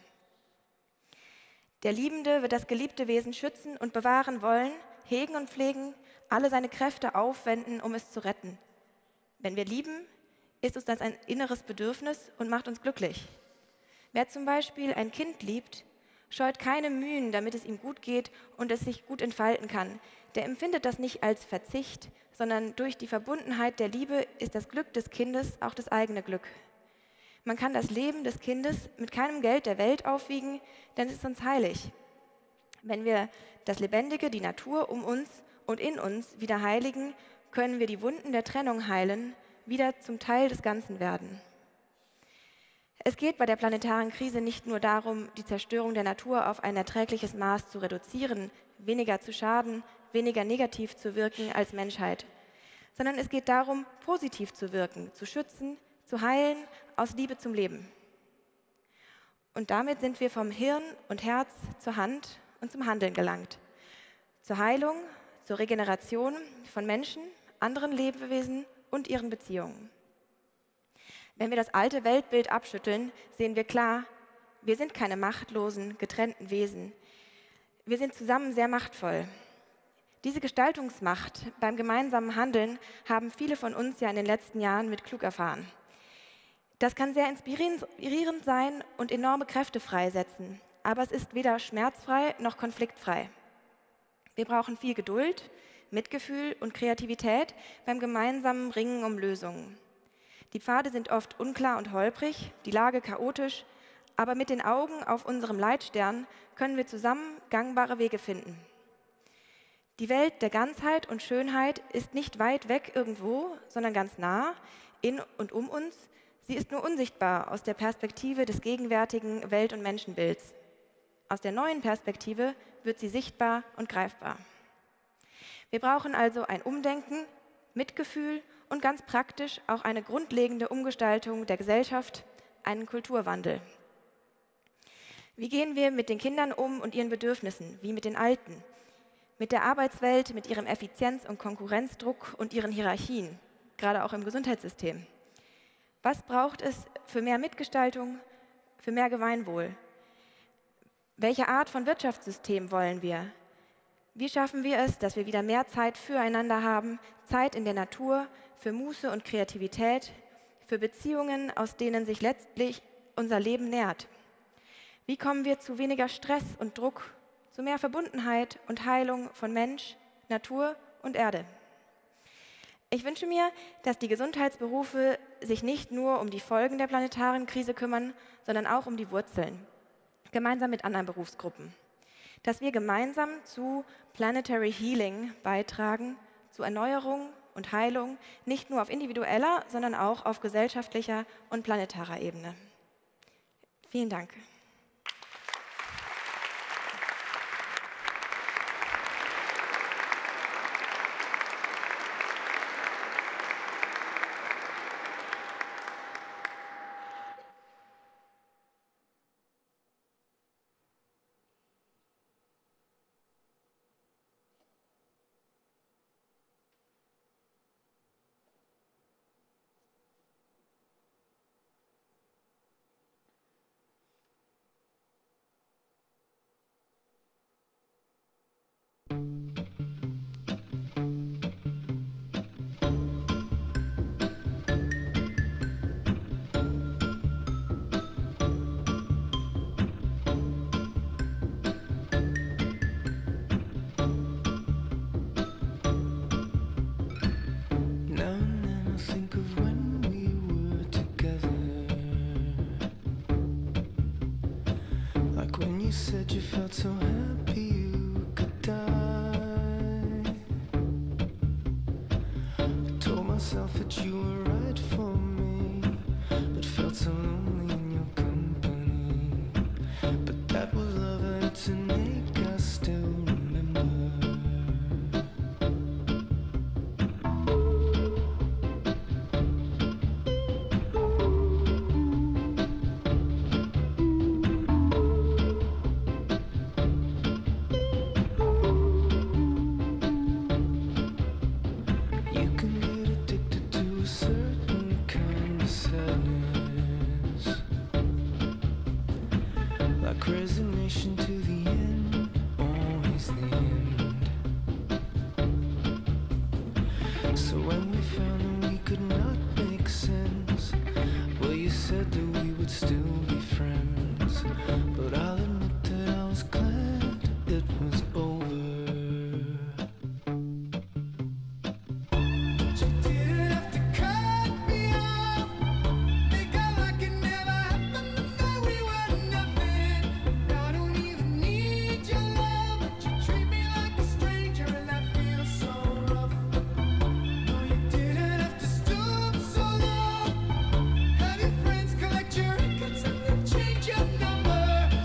Der Liebende wird das geliebte Wesen schützen und bewahren wollen, hegen und pflegen, alle seine Kräfte aufwenden, um es zu retten. Wenn wir lieben, ist uns das ein inneres Bedürfnis und macht uns glücklich. Wer zum Beispiel ein Kind liebt, scheut keine Mühen, damit es ihm gut geht und es sich gut entfalten kann. Der empfindet das nicht als Verzicht, sondern durch die Verbundenheit der Liebe ist das Glück des Kindes auch das eigene Glück. Man kann das Leben des Kindes mit keinem Geld der Welt aufwiegen, denn es ist uns heilig. Wenn wir das Lebendige, die Natur um uns und in uns wieder heiligen, können wir die Wunden der Trennung heilen, wieder zum Teil des Ganzen werden. Es geht bei der planetaren Krise nicht nur darum, die Zerstörung der Natur auf ein erträgliches Maß zu reduzieren, weniger zu schaden, weniger negativ zu wirken als Menschheit, sondern es geht darum, positiv zu wirken, zu schützen, zu heilen, aus Liebe zum Leben. Und damit sind wir vom Hirn und Herz zur Hand und zum Handeln gelangt. Zur Heilung, zur Regeneration von Menschen, anderen Lebewesen und ihren Beziehungen. Wenn wir das alte Weltbild abschütteln, sehen wir klar, wir sind keine machtlosen, getrennten Wesen. Wir sind zusammen sehr machtvoll. Diese Gestaltungsmacht beim gemeinsamen Handeln haben viele von uns ja in den letzten Jahren mit Klug erfahren. Das kann sehr inspirierend sein und enorme Kräfte freisetzen, aber es ist weder schmerzfrei noch konfliktfrei. Wir brauchen viel Geduld, Mitgefühl und Kreativität beim gemeinsamen Ringen um Lösungen. Die Pfade sind oft unklar und holprig, die Lage chaotisch, aber mit den Augen auf unserem Leitstern können wir zusammen gangbare Wege finden. Die Welt der Ganzheit und Schönheit ist nicht weit weg irgendwo, sondern ganz nah, in und um uns. Sie ist nur unsichtbar aus der Perspektive des gegenwärtigen Welt- und Menschenbilds. Aus der neuen Perspektive wird sie sichtbar und greifbar. Wir brauchen also ein Umdenken, Mitgefühl und ganz praktisch auch eine grundlegende Umgestaltung der Gesellschaft, einen Kulturwandel. Wie gehen wir mit den Kindern um und ihren Bedürfnissen, wie mit den Alten? Mit der Arbeitswelt, mit ihrem Effizienz- und Konkurrenzdruck und ihren Hierarchien, gerade auch im Gesundheitssystem. Was braucht es für mehr Mitgestaltung, für mehr Gemeinwohl? Welche Art von Wirtschaftssystem wollen wir? Wie schaffen wir es, dass wir wieder mehr Zeit füreinander haben, Zeit in der Natur, für Muße und Kreativität, für Beziehungen, aus denen sich letztlich unser Leben nährt? Wie kommen wir zu weniger Stress und Druck, zu mehr Verbundenheit und Heilung von Mensch, Natur und Erde? Ich wünsche mir, dass die Gesundheitsberufe sich nicht nur um die Folgen der planetaren Krise kümmern, sondern auch um die Wurzeln, gemeinsam mit anderen Berufsgruppen. Dass wir gemeinsam zu Planetary Healing beitragen, zu Erneuerung und Heilung, nicht nur auf individueller, sondern auch auf gesellschaftlicher und planetarer Ebene. Vielen Dank. So happy you could die. I told myself that you were right for me, but felt so lonely in your company. But that was love and it's an ache I still remember. Resignation to the end, always the end. So when we found that we could not make sense, well, you said that we would still be friends. But I'll admit that I was glad it was over. Change your number.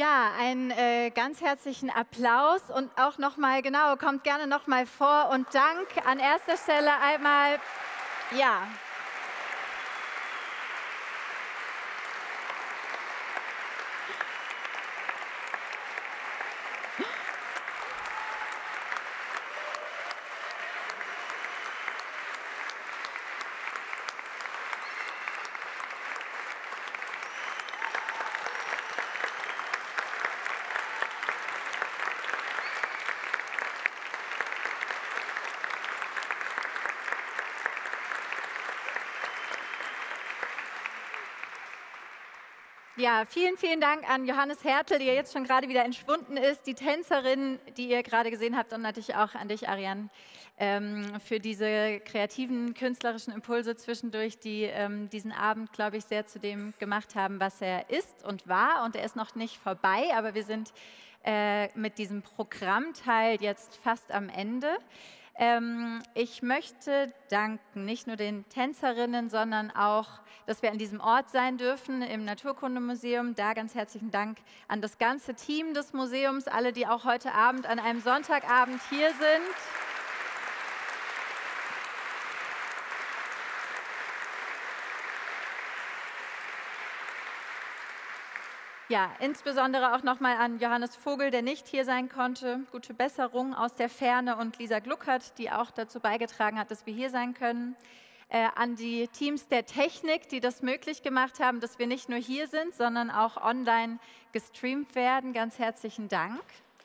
Ja, einen äh, ganz herzlichen Applaus und auch nochmal, genau, kommt gerne nochmal vor und Dank an erster Stelle einmal, ja. Ja, vielen, vielen Dank an Johannes Hertel, der jetzt schon gerade wieder entschwunden ist, die Tänzerin, die ihr gerade gesehen habt und natürlich auch an dich, Ariane, ähm, für diese kreativen, künstlerischen Impulse zwischendurch, die ähm, diesen Abend, glaube ich, sehr zu dem gemacht haben, was er ist und war. Und er ist noch nicht vorbei, aber wir sind äh, mit diesem Programmteil jetzt fast am Ende. Ähm, ich möchte danken, nicht nur den Tänzerinnen, sondern auch, dass wir an diesem Ort sein dürfen, im Naturkundemuseum. Da ganz herzlichen Dank an das ganze Team des Museums, alle, die auch heute Abend an einem Sonntagabend hier sind. Ja, insbesondere auch nochmal an Johannes Vogel, der nicht hier sein konnte. Gute Besserung aus der Ferne und Lisa Gluckert, die auch dazu beigetragen hat, dass wir hier sein können. Äh, an die Teams der Technik, die das möglich gemacht haben, dass wir nicht nur hier sind, sondern auch online gestreamt werden. Ganz herzlichen Dank.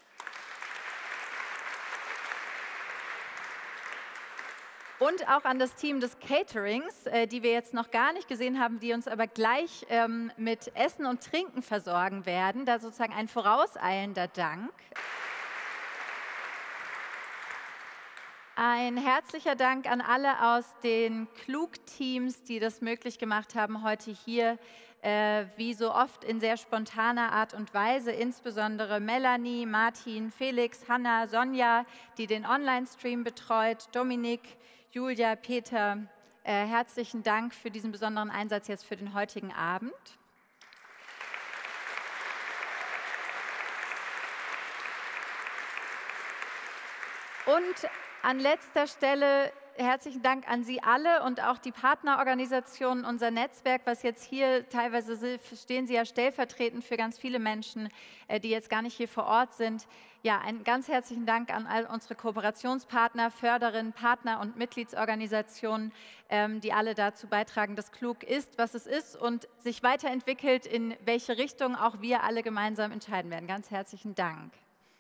Und auch an das Team des Caterings, äh, die wir jetzt noch gar nicht gesehen haben, die uns aber gleich ähm, mit Essen und Trinken versorgen werden. Da sozusagen ein vorauseilender Dank. Ein herzlicher Dank an alle aus den Klug-Teams, die das möglich gemacht haben, heute hier, äh, wie so oft in sehr spontaner Art und Weise, insbesondere Melanie, Martin, Felix, Hanna, Sonja, die den Online-Stream betreut, Dominik, Julia, Peter, äh, herzlichen Dank für diesen besonderen Einsatz jetzt für den heutigen Abend. Und an letzter Stelle herzlichen Dank an Sie alle und auch die Partnerorganisationen, unser Netzwerk, was jetzt hier teilweise stehen Sie ja stellvertretend für ganz viele Menschen, die jetzt gar nicht hier vor Ort sind. Ja, einen ganz herzlichen Dank an all unsere Kooperationspartner, Förderinnen, Partner und Mitgliedsorganisationen, die alle dazu beitragen, dass Klug ist, was es ist und sich weiterentwickelt, in welche Richtung auch wir alle gemeinsam entscheiden werden. Ganz herzlichen Dank.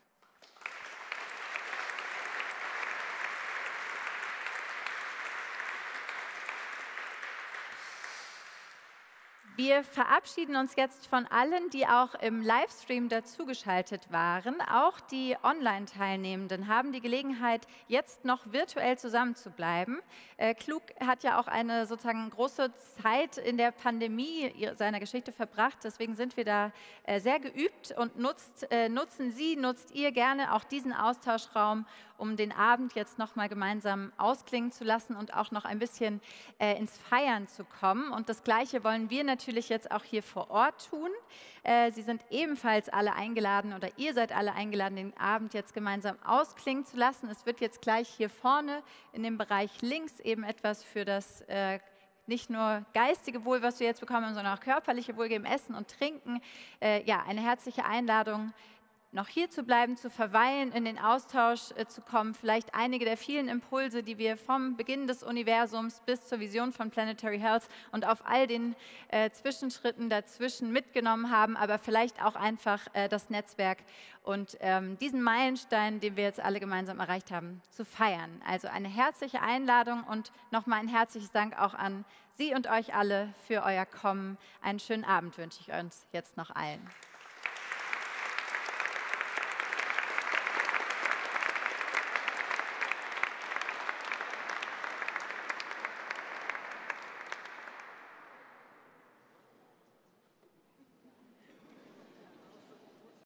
Wir verabschieden uns jetzt von allen, die auch im Livestream dazugeschaltet waren. Auch die Online-Teilnehmenden haben die Gelegenheit, jetzt noch virtuell zusammenzubleiben. Äh, Klug hat ja auch eine sozusagen große Zeit in der Pandemie seiner Geschichte verbracht. Deswegen sind wir da äh, sehr geübt und nutzt, äh, nutzen Sie, nutzt ihr gerne auch diesen Austauschraum, um den Abend jetzt noch mal gemeinsam ausklingen zu lassen und auch noch ein bisschen äh, ins Feiern zu kommen. Und das Gleiche wollen wir natürlich jetzt auch hier vor Ort tun. Äh, Sie sind ebenfalls alle eingeladen oder ihr seid alle eingeladen, den Abend jetzt gemeinsam ausklingen zu lassen. Es wird jetzt gleich hier vorne in dem Bereich links eben etwas für das äh, nicht nur geistige Wohl, was wir jetzt bekommen, sondern auch körperliche Wohl geben, Essen und Trinken. Äh, ja, eine herzliche Einladung, noch hier zu bleiben, zu verweilen, in den Austausch äh, zu kommen, vielleicht einige der vielen Impulse, die wir vom Beginn des Universums bis zur Vision von Planetary Health und auf all den äh, Zwischenschritten dazwischen mitgenommen haben, aber vielleicht auch einfach äh, das Netzwerk und ähm, diesen Meilenstein, den wir jetzt alle gemeinsam erreicht haben, zu feiern. Also eine herzliche Einladung und nochmal ein herzliches Dank auch an Sie und euch alle für euer Kommen. Einen schönen Abend wünsche ich uns jetzt noch allen.